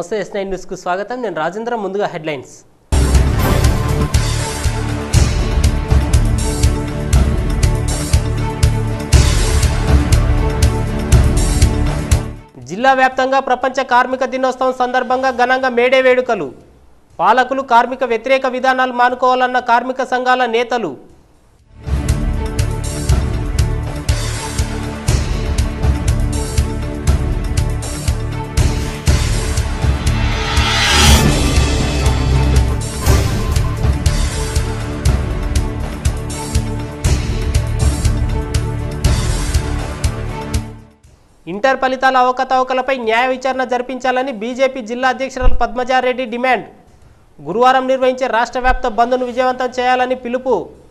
నమస్తే S9 న్యూస్కు స్వాగతం. నేను రాజేంద్ర. ముందుగా హెడ్లైన్స్. జిల్లా వ్యాప్తంగా ప్రపంచ కార్మిక దినోత్సవం సందర్భంగా ఘనంగా మేడే వేడుకలు. పాలకులు కార్మిక వ్యతిరేక విధానాలు మానుకోవాలన్న కార్మిక సంఘాల నేతలు. ఇంటర్ ఫలితాల అవకతవకలపై న్యాయ విచారణ జరిపించాలని బీజేపీ జిల్లా అధ్యక్షురాలు పద్మజారెడ్డి డిమాండ్. గురువారం నిర్వహించే రాష్ట్ర వ్యాప్త బంద్ను విజయవంతం చేయాలని పిలుపు.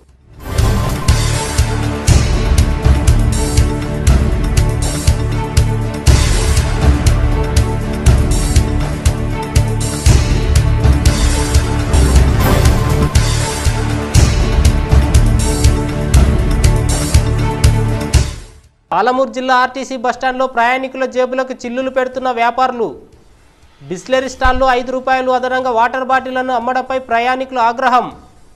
పాలమూరు జిల్లా ఆర్టీసీ బస్టాండ్లో ప్రయాణికుల జేబులకు చిల్లులు పెడుతున్న వ్యాపారులు. బిస్లరీ స్టాల్లో ₹5 అదనంగా వాటర్ బాటిళ్లను అమ్మడంపై ప్రయాణికుల ఆగ్రహం.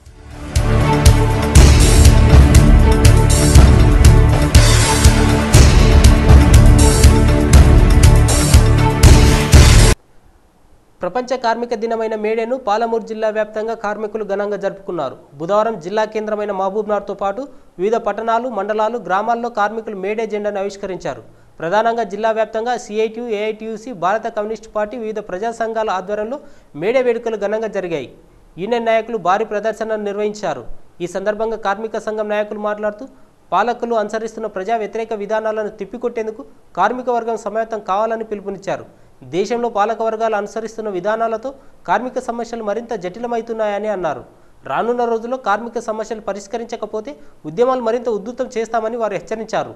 ప్రపంచ కార్మిక దినమైన మేడేను పాలమూరు జిల్లా వ్యాప్తంగా కార్మికులు ఘనంగా జరుపుకున్నారు. బుధవారం జిల్లా కేంద్రమైన మహబూబ్నగర్తో పాటు వివిధ పట్టణాలు, మండలాలు, గ్రామాల్లో కార్మికులు మేడే జెండాను ఆవిష్కరించారు. ప్రధానంగా జిల్లా వ్యాప్తంగా సిఐటియు, ఏఐటియుసి, భారత కమ్యూనిస్టు పార్టీ, వివిధ ప్రజా సంఘాల ఆధ్వర్యంలో మేడే వేడుకలు ఘనంగా జరిగాయి. యూనియన్ నాయకులు భారీ ప్రదర్శనలు నిర్వహించారు. ఈ సందర్భంగా కార్మిక సంఘం నాయకులు మాట్లాడుతూ పాలకులు అనుసరిస్తున్న ప్రజా వ్యతిరేక విధానాలను తిప్పికొట్టేందుకు కార్మిక వర్గం సమాయత్తం కావాలని పిలుపునిచ్చారు. దేశంలో పాలక వర్గాలు అనుసరిస్తున్న విధానాలతో కార్మిక సమస్యలు మరింత జటిలమవుతున్నాయని అన్నారు. రానున్న రోజుల్లో కార్మిక సమస్యలు పరిష్కరించకపోతే ఉద్యమాలు మరింత ఉధృతం చేస్తామని వారు హెచ్చరించారు.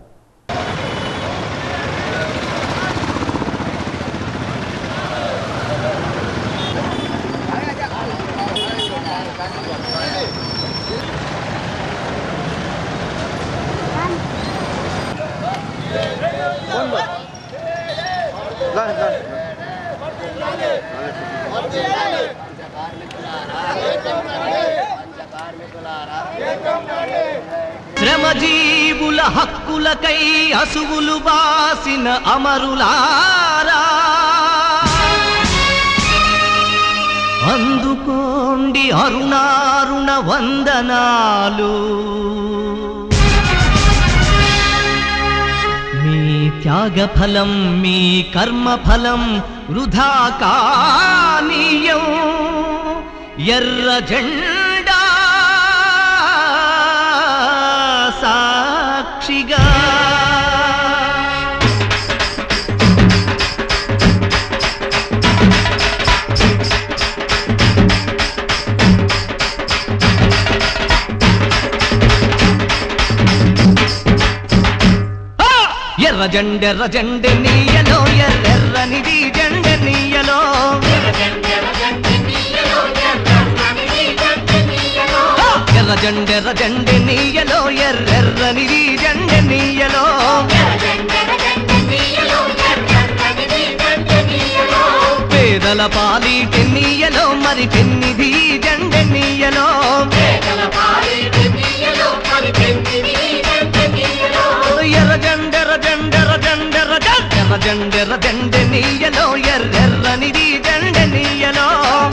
శ్రమజీవుల హక్కులకై అసువులు బాసిన అమరులారా, అందుకోండి అరుణారుణ వందనాలు. మీ త్యాగఫలం, మీ కర్మఫలం వృధా కానీయం. ఎర్ర జెండా సాక్షిగా ఎర్ర జెండె నీయలో, ఎర్రనిది జెండె నీయలో. ఎర్ర జెండె నీయలో, ఎర్రనిది జెండె నీయలో. పేదల పాలిటి నీయలో, మరి పెన్నిది జెండె నీయలో. ఎర్ర జెండె నీయలో, ఎర్రనిది జెండె నీయలో.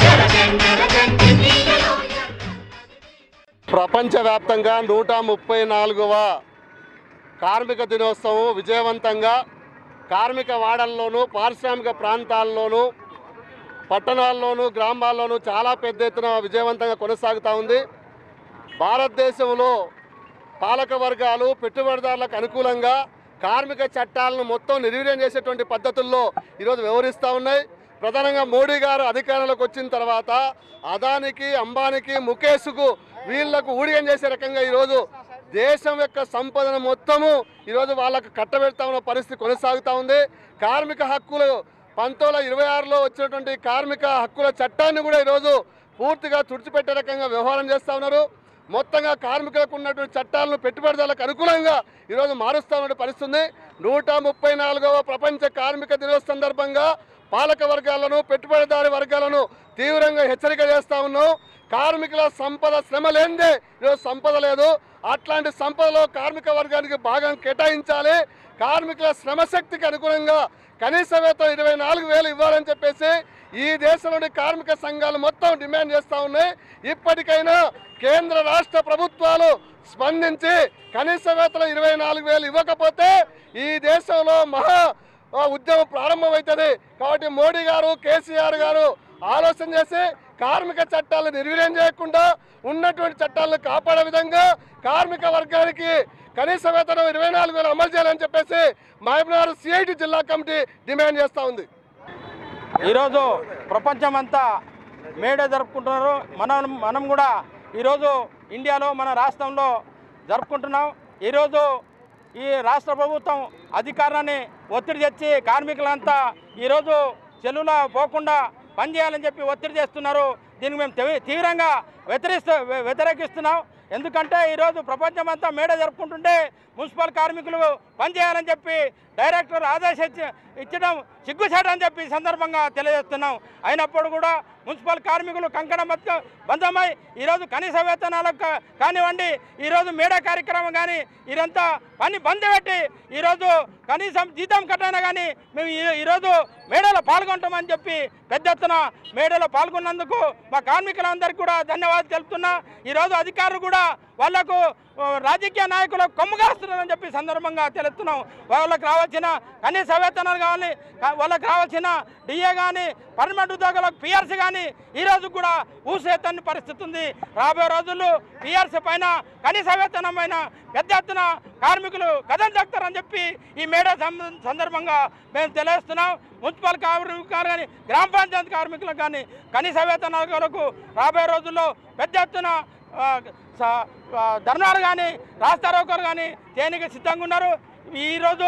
ప్రపంచవ్యాప్తంగా 134వ కార్మిక దినోత్సవం విజయవంతంగా కార్మిక వాడల్లోనూ, పారిశ్రామిక ప్రాంతాల్లోనూ, పట్టణాల్లోనూ, గ్రామాల్లోనూ చాలా పెద్ద ఎత్తున విజయవంతంగా కొనసాగుతూ ఉంది. భారతదేశంలో పాలక వర్గాలు పెట్టుబడిదారులకు అనుకూలంగా కార్మిక చట్టాలను మొత్తం నిర్వీర్యం చేసేటువంటి పద్ధతుల్లో ఈరోజు వ్యవహరిస్తూ ఉన్నాయి. ప్రధానంగా మోడీ గారు అధికారంలోకి వచ్చిన తర్వాత అదానికి, అంబానీకి, ముఖేష్కు వీళ్లకు ఊడిగం చేసే రకంగా ఈరోజు దేశం యొక్క సంపదను మొత్తము ఈరోజు వాళ్ళకు కట్టబెడతా ఉన్న పరిస్థితి కొనసాగుతూ ఉంది. కార్మిక హక్కులు 1926లో వచ్చినటువంటి కార్మిక హక్కుల చట్టాన్ని కూడా ఈరోజు పూర్తిగా తుడిచిపెట్టే రకంగా వ్యవహారం చేస్తూ ఉన్నారు. మొత్తంగా కార్మికులకు ఉన్నటువంటి చట్టాలను పెట్టుబడిదారులకు అనుకూలంగా ఈరోజు మారుస్తూ ఉన్న పరిస్థితి ఉంది. 134వ ప్రపంచ కార్మిక దినోత్సవం సందర్భంగా పాలక వర్గాలను పెట్టుబడిదారి వర్గాలను తీవ్రంగా హెచ్చరిక చేస్తూ ఉన్నాం. కార్మికుల సంపద శ్రమ లేనిదే ఈరోజు సంపద లేదు. అట్లాంటి సంపదలో కార్మిక వర్గానికి భాగం కేటాయించాలి. కార్మికుల శ్రమశక్తికి అనుగుణంగా కనీస వేతనం 24,000 ఇవ్వాలని చెప్పేసి ఈ దేశంలోని కార్మిక సంఘాలు మొత్తం డిమాండ్ చేస్తూ ఉన్నాయి. ఇప్పటికైనా కేంద్ర రాష్ట్ర ప్రభుత్వాలు స్పందించి కనీస వేతనం 24,000 ఇవ్వకపోతే ఈ దేశంలో మహా ఉద్యమం ప్రారంభమవుతుంది. కాబట్టి మోడీ గారు, కేసీఆర్ గారు ఆలోచన చేసి కార్మిక చట్టాలను నిర్వీర్యం చేయకుండా ఉన్నటువంటి చట్టాలను కాపాడే విధంగా కార్మిక వర్గానికి కనీస వేతనం 24,000 అమలు చేయాలని చెప్పేసి మహబూబ్నగర్ సిఐటి జిల్లా కమిటీ డిమాండ్ చేస్తూ ఉంది. ఈరోజు ప్రపంచమంతా మేడే జరుపుకుంటున్నారు. మనం కూడా ఈరోజు ఇండియాలో మన రాష్ట్రంలో జరుపుకుంటున్నాం. ఈరోజు ఈ రాష్ట్ర ప్రభుత్వం అధికారాన్ని ఒత్తిడి తెచ్చి కార్మికులంతా ఈరోజు చెల్లులా పోకుండా పనిచేయాలని చెప్పి ఒత్తిడి చేస్తున్నారు. దీనికి మేము తీవ్రంగా వ్యతిరేకిస్తున్నాం. ఎందుకంటే ఈరోజు ప్రపంచమంతా మేడే జరుపుకుంటుంటే మున్సిపల్ కార్మికులు పనిచేయాలని చెప్పి డైరెక్టర్ ఇచ్చడం సిగ్గుచేటని చెప్పి సందర్భంగా తెలియజేస్తున్నాం. అయినప్పుడు కూడా మున్సిపల్ కార్మికులు కంకణ బంధమై ఈరోజు కనీస వేతనాలకు కానివ్వండి, ఈరోజు మేడా కార్యక్రమం కానీ ఇదంతా పని బంద్ పెట్టి ఈరోజు కనీసం జీతం కట్టైనా కానీ మేము ఈరోజు మేడలో పాల్గొంటామని చెప్పి పెద్ద ఎత్తున మేడలో పాల్గొన్నందుకు మా కార్మికులందరికీ కూడా ధన్యవాదాలు తెలుపుతున్నా. ఈరోజు అధికారులు కూడా వాళ్లకు రాజకీయ నాయకులకు కొమ్ముగాస్తున్నారని చెప్పి సందర్భంగా తెలుస్తున్నాం. వాళ్ళకి రావాల్సిన కనీస వేతనాలు కావాలి, వాళ్ళకి రావాల్సిన డిఏ కానీ, పర్మనెంట్ ఉద్యోగులకు పిఆర్సీ కానీ ఈరోజు కూడా ఊసేతని పరిస్థితి ఉంది. రాబోయే రోజుల్లో పిఆర్సీ పైన, కనీస వేతనం పైన పెద్ద ఎత్తున కార్మికులు కథం చెప్తారని చెప్పి ఈ మేడే సందర్భంగా మేము తెలియజేస్తున్నాం. మున్సిపల్ కార్మికులు కానీ, గ్రామ పంచాయతీ కార్మికులకు కానీ కనీస వేతనాల కొరకు రాబోయే రోజుల్లో పెద్ద ఎత్తున ధర్నాలు కానీ, రాస్తారోకోలు కానీ చేయడానికి సిద్ధంగా ఉన్నారు. ఈరోజు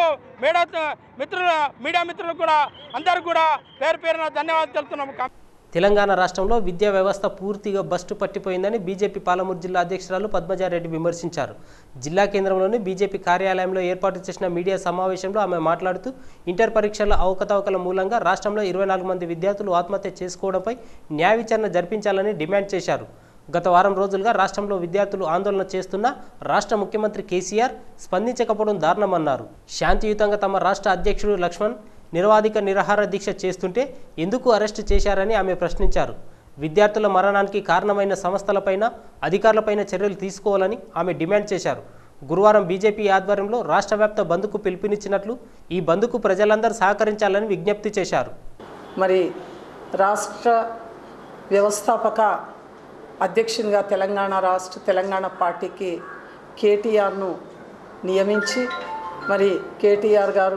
మీడియా మిత్రులకు కూడా అందరికీ కూడా పేరు పేరున ధన్యవాదాలు తెలుపుతున్నాము. తెలంగాణ రాష్ట్రంలో విద్యా వ్యవస్థ పూర్తిగా బస్టు పట్టిపోయిందని బీజేపీ పాలమూరు జిల్లా అధ్యక్షురాలు పద్మజారెడ్డి విమర్శించారు. జిల్లా కేంద్రంలోని బీజేపీ కార్యాలయంలో ఏర్పాటు చేసిన మీడియా సమావేశంలో ఆమె మాట్లాడుతూ ఇంటర్ పరీక్షల అవకతవకల మూలంగా రాష్ట్రంలో 24 మంది విద్యార్థులు ఆత్మహత్య చేసుకోవడంపై న్యాయ విచారణ జరిపించాలని డిమాండ్ చేశారు. గత వారం రోజులుగా రాష్ట్రంలో విద్యార్థులు ఆందోళన చేస్తున్నా రాష్ట్ర ముఖ్యమంత్రి కేసీఆర్ స్పందించకపోవడం దారుణమన్నారు. శాంతియుతంగా తమ రాష్ట్ర అధ్యక్షుడు లక్ష్మణ్ నిరవాధిక నిరాహార దీక్ష చేస్తుంటే ఎందుకు అరెస్టు చేశారని ఆమె ప్రశ్నించారు. విద్యార్థుల మరణానికి కారణమైన సంస్థలపైన, అధికారులపైన చర్యలు తీసుకోవాలని ఆమె డిమాండ్ చేశారు. గురువారం బీజేపీ ఆధ్వర్యంలో రాష్ట్ర వ్యాప్త బంద్కు పిలుపునిచ్చినట్లు, ఈ బంద్కు ప్రజలందరూ సహకరించాలని విజ్ఞప్తి చేశారు. మరి రాష్ట్ర వ్యవస్థాపక అధ్యక్షునిగా తెలంగాణ పార్టీకి కేటీఆర్ను నియమించి, మరి కేటీఆర్ గారు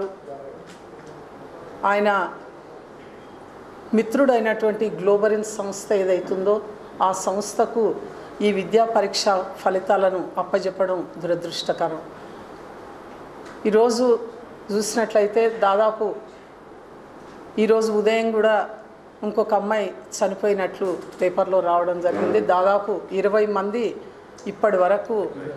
ఆయన మిత్రుడైనటువంటి గ్లోబలిన్ సంస్థ ఏదైతుందో ఆ సంస్థకు ఈ విద్యా పరీక్ష ఫలితాలను అప్పజెప్పడం దురదృష్టకరం. ఈరోజు చూసినట్లయితే దాదాపు ఈరోజు ఉదయం కూడా ఇంకొక అమ్మాయి చనిపోయినట్లు పేపర్లో రావడం జరిగింది. దాదాపు 20 మంది ఇప్పటి వరకు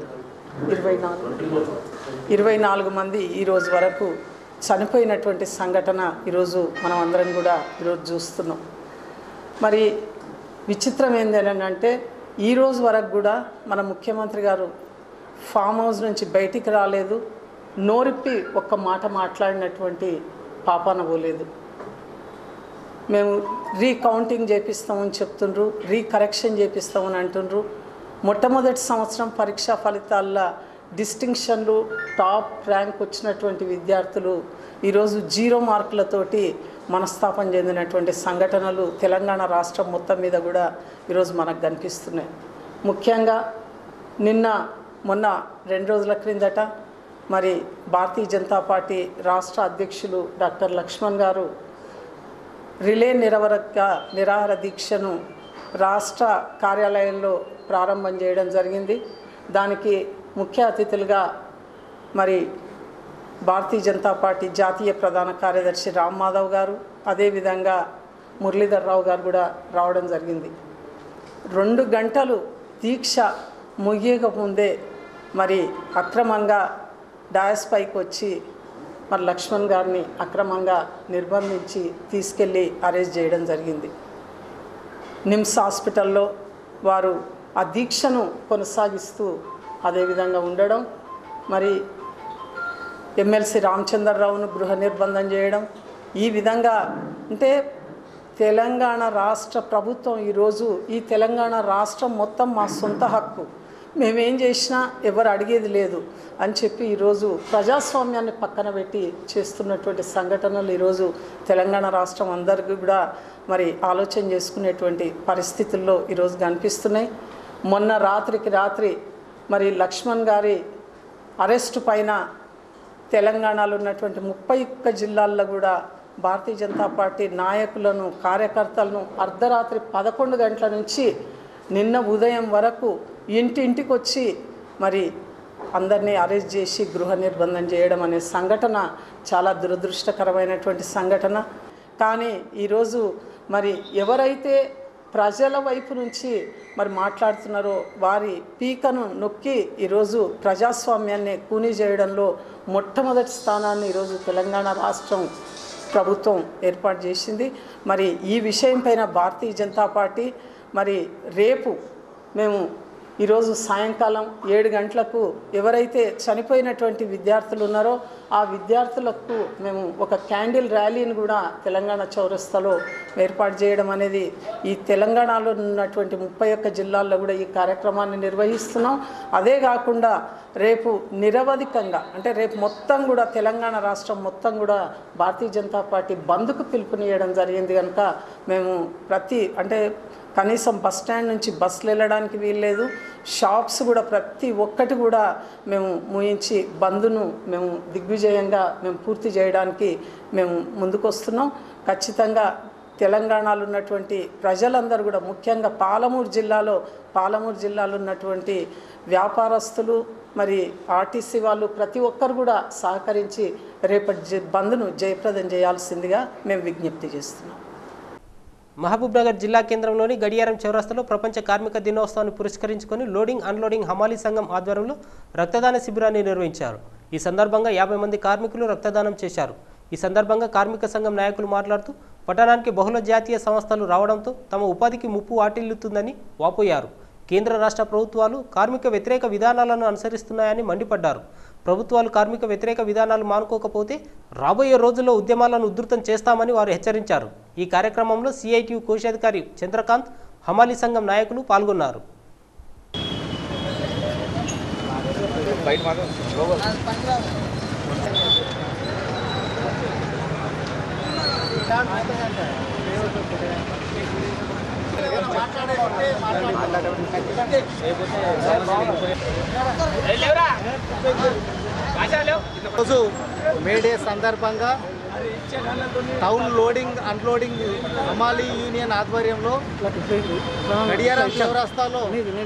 24 మంది ఈరోజు వరకు చనిపోయినటువంటి సంఘటన ఈరోజు మనం అందరం కూడా ఈరోజు చూస్తున్నాం. మరి విచిత్రం ఏంటంటే ఈరోజు వరకు కూడా మన ముఖ్యమంత్రి గారు ఫామ్ హౌస్ నుంచి బయటికి రాలేదు, నోరిప్పి ఒక్క మాట మాట్లాడినటువంటి పాపాన పోలేదు. మేము రీకౌంటింగ్ చేపిస్తామని చెప్తుండ్రు, రీకరెక్షన్ చేపిస్తామని అంటుండ్రు. మొట్టమొదటి సంవత్సరం పరీక్షా ఫలితాల్లో డిస్టింక్షన్లు, టాప్ ర్యాంక్ వచ్చినటువంటి విద్యార్థులు ఈరోజు 0 మార్కులతోటి మనస్తాపం చెందినటువంటి సంఘటనలు తెలంగాణ రాష్ట్రం మొత్తం మీద కూడా ఈరోజు మనకు కనిపిస్తున్నాయి. ముఖ్యంగా మొన్న 2 రోజుల క్రిందట మరి భారతీయ జనతా పార్టీ రాష్ట్ర అధ్యక్షులు డాక్టర్ లక్ష్మణ్ గారు రిలే నిరాహార దీక్షను రాష్ట్ర కార్యాలయంలో ప్రారంభం చేయడం జరిగింది. దానికి ముఖ్య అతిథులుగా మరి భారతీయ జనతా పార్టీ జాతీయ ప్రధాన కార్యదర్శి రామ్ మాధవ్ గారు, అదేవిధంగా మురళీధర్ రావు గారు కూడా రావడం జరిగింది. 2 గంటలు దీక్ష ముగియకముందే మరి అక్రమంగా డాయస్ పైకి వచ్చి మరి లక్ష్మణ్ గారిని అక్రమంగా నిర్బంధించి తీసుకెళ్ళి అరెస్ట్ చేయడం జరిగింది. నిమ్స్ హాస్పిటల్లో వారు ఆ దీక్షను కొనసాగిస్తూ అదేవిధంగా ఉండడం, మరి ఎమ్మెల్సీ రామచంద్రరావును గృహ నిర్బంధం చేయడం, ఈ విధంగా అంటే తెలంగాణ రాష్ట్ర ప్రభుత్వం ఈరోజు ఈ తెలంగాణ రాష్ట్రం మొత్తం మా సొంత హక్కు, మేమేం చేసినా ఎవరు అడిగేది లేదు అని చెప్పి ఈరోజు ప్రజాస్వామ్యాన్ని పక్కన పెట్టి చేస్తున్నటువంటి సంఘటనలు ఈరోజు తెలంగాణ రాష్ట్రం అందరికీ కూడా మరి ఆలోచన చేసుకునేటువంటి పరిస్థితుల్లో ఈరోజు కనిపిస్తున్నాయి. మొన్న రాత్రికి రాత్రి మరి లక్ష్మణ్ గారి అరెస్టు పైన తెలంగాణలో ఉన్నటువంటి 31 జిల్లాల్లో కూడా భారతీయ జనతా పార్టీ నాయకులను కార్యకర్తలను అర్ధరాత్రి 11 గంటల నుంచి నిన్న ఉదయం వరకు ఇంటింటికి వచ్చి మరి అందరినీ అరెస్ట్ చేసి గృహ నిర్బంధం చేయడం అనే సంఘటన చాలా దురదృష్టకరమైనటువంటి సంఘటన. కానీ ఈరోజు మరి ఎవరైతే ప్రజల వైపు నుంచి మరి మాట్లాడుతున్నారో వారి పీకను నొక్కి ఈరోజు ప్రజాస్వామ్యాన్ని కూనీ చేయడంలో మొట్టమొదటి స్థానాన్ని ఈరోజు తెలంగాణ రాష్ట్రం ప్రభుత్వం ఏర్పాటు చేసింది. మరి ఈ విషయం పైన భారతీయ జనతా పార్టీ మరి రేపు మేము ఈరోజు సాయంకాలం 7 గంటలకు ఎవరైతే చనిపోయినటువంటి విద్యార్థులు ఉన్నారో ఆ విద్యార్థులకు మేము ఒక క్యాండిల్ ర్యాలీని కూడా తెలంగాణ చౌరస్తాలో ఏర్పాటు చేయడం అనేది ఈ తెలంగాణలో ఉన్నటువంటి 31 జిల్లాల్లో కూడా ఈ కార్యక్రమాన్ని నిర్వహిస్తున్నాం. అదే కాకుండా రేపు నిరవధికంగా అంటే రేపు మొత్తం కూడా తెలంగాణ రాష్ట్రం మొత్తం కూడా భారతీయ జనతా పార్టీ బంద్కు పిలుపునియడం జరిగింది కనుక మేము కనీసం బస్ స్టాండ్ నుంచి బస్సులు వెళ్ళడానికి వీల్లేదు, షాప్స్ కూడా ప్రతి ఒక్కటి కూడా మేము ముయించి బంద్ను మేము దిగ్విజయంగా మేము పూర్తి చేయడానికి మేము ముందుకు వస్తున్నాం. ఖచ్చితంగా తెలంగాణలో ఉన్నటువంటి ప్రజలందరూ కూడా ముఖ్యంగా పాలమూరు జిల్లాలో ఉన్నటువంటి వ్యాపారస్తులు మరి ఆర్టీసీ వాళ్ళు ప్రతి ఒక్కరు కూడా సహకరించి రేపటి బంద్ను జయప్రదం చేయాల్సిందిగా మేము విజ్ఞప్తి చేస్తున్నాం. మహబూబ్నగర్ జిల్లా కేంద్రంలోని గడియారం చౌరస్తాలో ప్రపంచ కార్మిక దినోత్సవాన్ని పురస్కరించుకొని లోడింగ్ అన్లోడింగ్ హమాలీ సంఘం ఆధ్వర్యంలో రక్తదాన శిబిరాన్ని నిర్వహించారు. ఈ సందర్భంగా 50 మంది కార్మికులు రక్తదానం చేశారు. ఈ సందర్భంగా కార్మిక సంఘం నాయకులు మాట్లాడుతూ పట్టణానికి బహుళ జాతీయ సంస్థలు రావడంతో తమ ఉపాధికి ముప్పు వాటిల్లుతుందని వాపోయారు. కేంద్ర రాష్ట్ర ప్రభుత్వాలు కార్మిక వ్యతిరేక విధానాలను అనుసరిస్తున్నాయని మండిపడ్డారు. ప్రభుత్వాలు కార్మిక వ్యతిరేక విధానాలు మానుకోకపోతే రాబోయే రోజుల్లో ఉద్యమాలను ఉధృతం చేస్తామని వారు హెచ్చరించారు. ఈ కార్యక్రమంలో సిఐటియు కోశాధికారి చంద్రకాంత్, హమాలీ సంఘం నాయకులు పాల్గొన్నారు. రోజు మేడే సందర్భంగా టౌన్ లోడింగ్ అన్లోడింగ్ హమాలీ యూనియన్ ఆధ్వర్యంలో గడియారం చౌరస్తాలో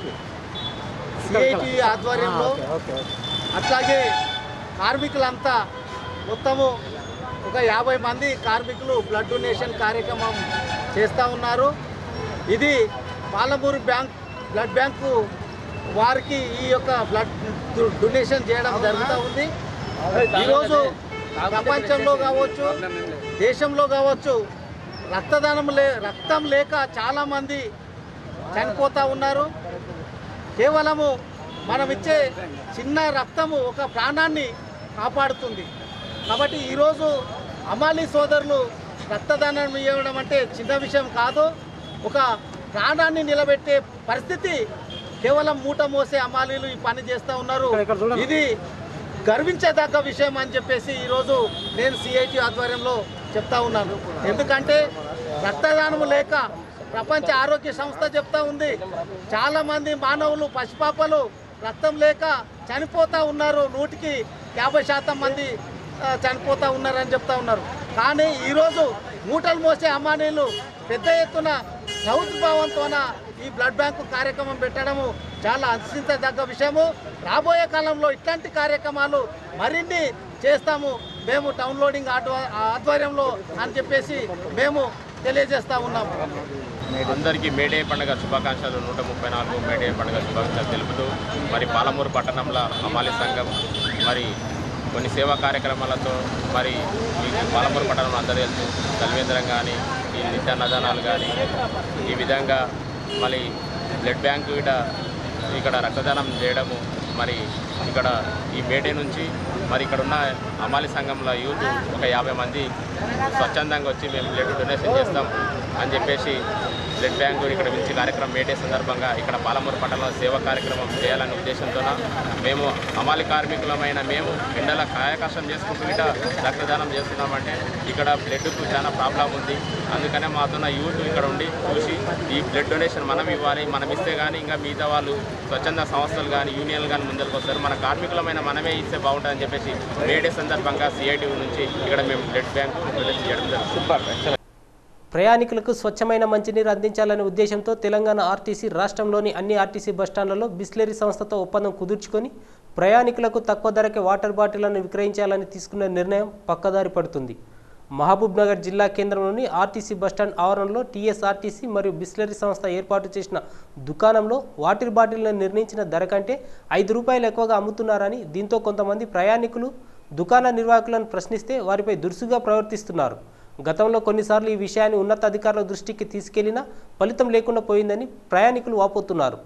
సిఐటి ఆధ్వర్యంలో అట్లాగే కార్మికులంతా మొత్తము ఒక 50 మంది కార్మికులు బ్లడ్ డొనేషన్ కార్యక్రమం చేస్తూ ఉన్నారు. ఇది పాలమూరు బ్లడ్ బ్యాంకు వారికి ఈ యొక్క బ్లడ్ డొనేషన్ చేయడం జరుగుతూ ఉంది. ఈరోజు ప్రపంచంలో కావచ్చు, దేశంలో కావచ్చు రక్తం లేక చాలామంది చనిపోతూ ఉన్నారు. కేవలము మనం ఇచ్చే చిన్న రక్తము ఒక ప్రాణాన్ని కాపాడుతుంది. కాబట్టి ఈరోజు హమాలీ సోదరులు రక్తదానం ఇవ్వడం అంటే చిన్న విషయం కాదు. ఒక ప్రాణాన్ని నిలబెట్టే పరిస్థితి కేవలం మూట మోసే హమాలీలు ఈ పని చేస్తూ ఉన్నారు. ఇది గర్వించదగ్గ విషయం అని చెప్పేసి ఈరోజు నేను సిఐటి ఆధ్వర్యంలో చెప్తా ఉన్నాను. ఎందుకంటే రక్తదానం లేక ప్రపంచ ఆరోగ్య సంస్థ చెప్తా ఉంది, చాలామంది మానవులు పసిపాపలు రక్తం లేక చనిపోతూ ఉన్నారు. 100కి 50% మంది చనిపోతూ ఉన్నారని చెప్తా ఉన్నారు. కానీ ఈరోజు మూటలు మోసే హమాలీలు పెద్ద ఎత్తున ప్రభుత్వభావంతోన ఈ బ్లడ్ బ్యాంకు కార్యక్రమం పెట్టడము చాలా హర్షించదగ్గ విషయము. రాబోయే కాలంలో ఇట్లాంటి కార్యక్రమాలు మరిన్ని చేస్తాము మేము టౌన్ లోడింగ్ ఆధ్వర్యంలో అని చెప్పేసి మేము తెలియజేస్తూ ఉన్నాము. అందరికీ మేడే పండుగ శుభాకాంక్షలు. 134 మేడే పండుగ శుభాకాంక్షలు తెలుపుతూ మరి పాలమూరు పట్టణంలో హమాలీ సంఘం మరి కొన్ని సేవా కార్యక్రమాలతో మరి మీకు పాలమూరు పట్టణంలో అందరూ తెలుసు తల్వేంద్రం కానీ ఈ నిత్యాన్నదానాలు కానీ ఈ విధంగా మళ్ళీ బ్లడ్ బ్యాంకు ఇక్కడ రక్తదానం చేయడము మరి ఇక్కడ ఈ మేడే నుంచి మరి ఇక్కడ ఉన్న అమాలి సంఘంలో యూత్ ఒక 50 మంది స్వచ్ఛందంగా వచ్చి మేము బ్లడ్ డొనేషన్ చేస్తాం అని చెప్పేసి బ్లడ్ బ్యాంకు ఇక్కడ పిలిచి కార్యక్రమం మేడే సందర్భంగా ఇక్కడ పాలమూరు పట్టణంలో సేవా కార్యక్రమం చేయాలనే ఉద్దేశంతో మేము అమాలి కార్మికులమైన మేము ఎండల కాయకష్టం చేసుకుంటూ ఇట రక్తదానం చేస్తున్నామంటే ఇక్కడ బ్లడ్కు చాలా ప్రాబ్లం ఉంది. అందుకనే మాతో యూత్ ఇక్కడ ఉండి చూసి ఈ బ్లడ్ డొనేషన్ మనం ఇవ్వాలి, మనం ఇస్తే కానీ ఇంకా మిగతా వాళ్ళు స్వచ్ఛంద సంస్థలు కానీ యూనియన్లు కానీ ముందరికి వస్తారు, మన కార్మికులమైన మనమే ఇస్తే బాగుంటుందని చెప్పేసి మేడే సందర్భంగా సిఐటి నుంచి ఇక్కడ మేము బ్లడ్ బ్యాంకు డొనేషన్ చేయడం జరుగుతుంది. ప్రయాణికులకు స్వచ్ఛమైన మంచినీరు అందించాలనే ఉద్దేశంతో తెలంగాణ ఆర్టీసీ రాష్ట్రంలోని అన్ని ఆర్టీసీ బస్టాండ్లలో బిస్లెరీ సంస్థతో ఒప్పందం కుదుర్చుకొని ప్రయాణికులకు తక్కువ ధరకే వాటర్ బాటిళ్లను విక్రయించాలని తీసుకున్న నిర్ణయం పక్కదారి పడుతుంది. మహబూబ్నగర్ జిల్లా కేంద్రంలోని ఆర్టీసీ బస్టాండ్ ఆవరణలో టీఎస్ఆర్టీసీ మరియు బిస్లెరీ సంస్థ ఏర్పాటు చేసిన దుకాణంలో వాటర్ బాటిళ్లను నిర్ణయించిన ధర కంటే ₹5 ఎక్కువగా అమ్ముతున్నారని, దీంతో కొంతమంది ప్రయాణికులు దుకాణ నిర్వాహకులను ప్రశ్నిస్తే వారిపై దురుసుగా ప్రవర్తిస్తున్నారు. గతంలో కొన్నిసార్లు ఈ విషయాన్ని ఉన్నతాధికారుల దృష్టికి తీసుకెళ్లినా ఫలితం లేకుండా పోయిందని ప్రయాణికులు వాపోతున్నారు.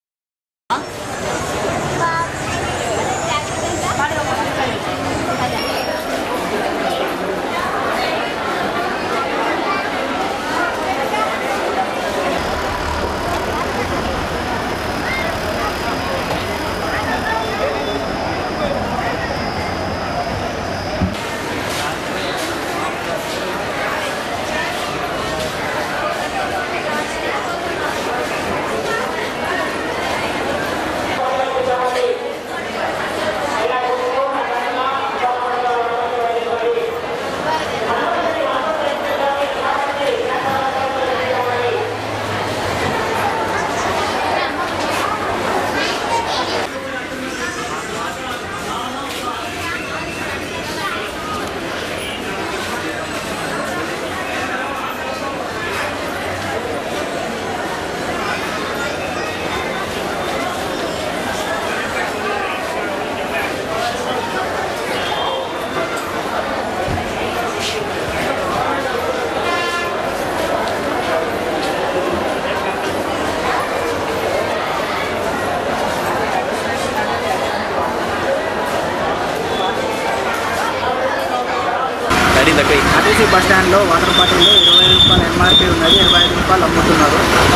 ఆర్టీసీ బస్ స్టాండ్లో వాటర్ బాటిల్లో ₹20 ఎంఆర్పీ ఉన్నది, ₹25 అమ్ముతున్నారు.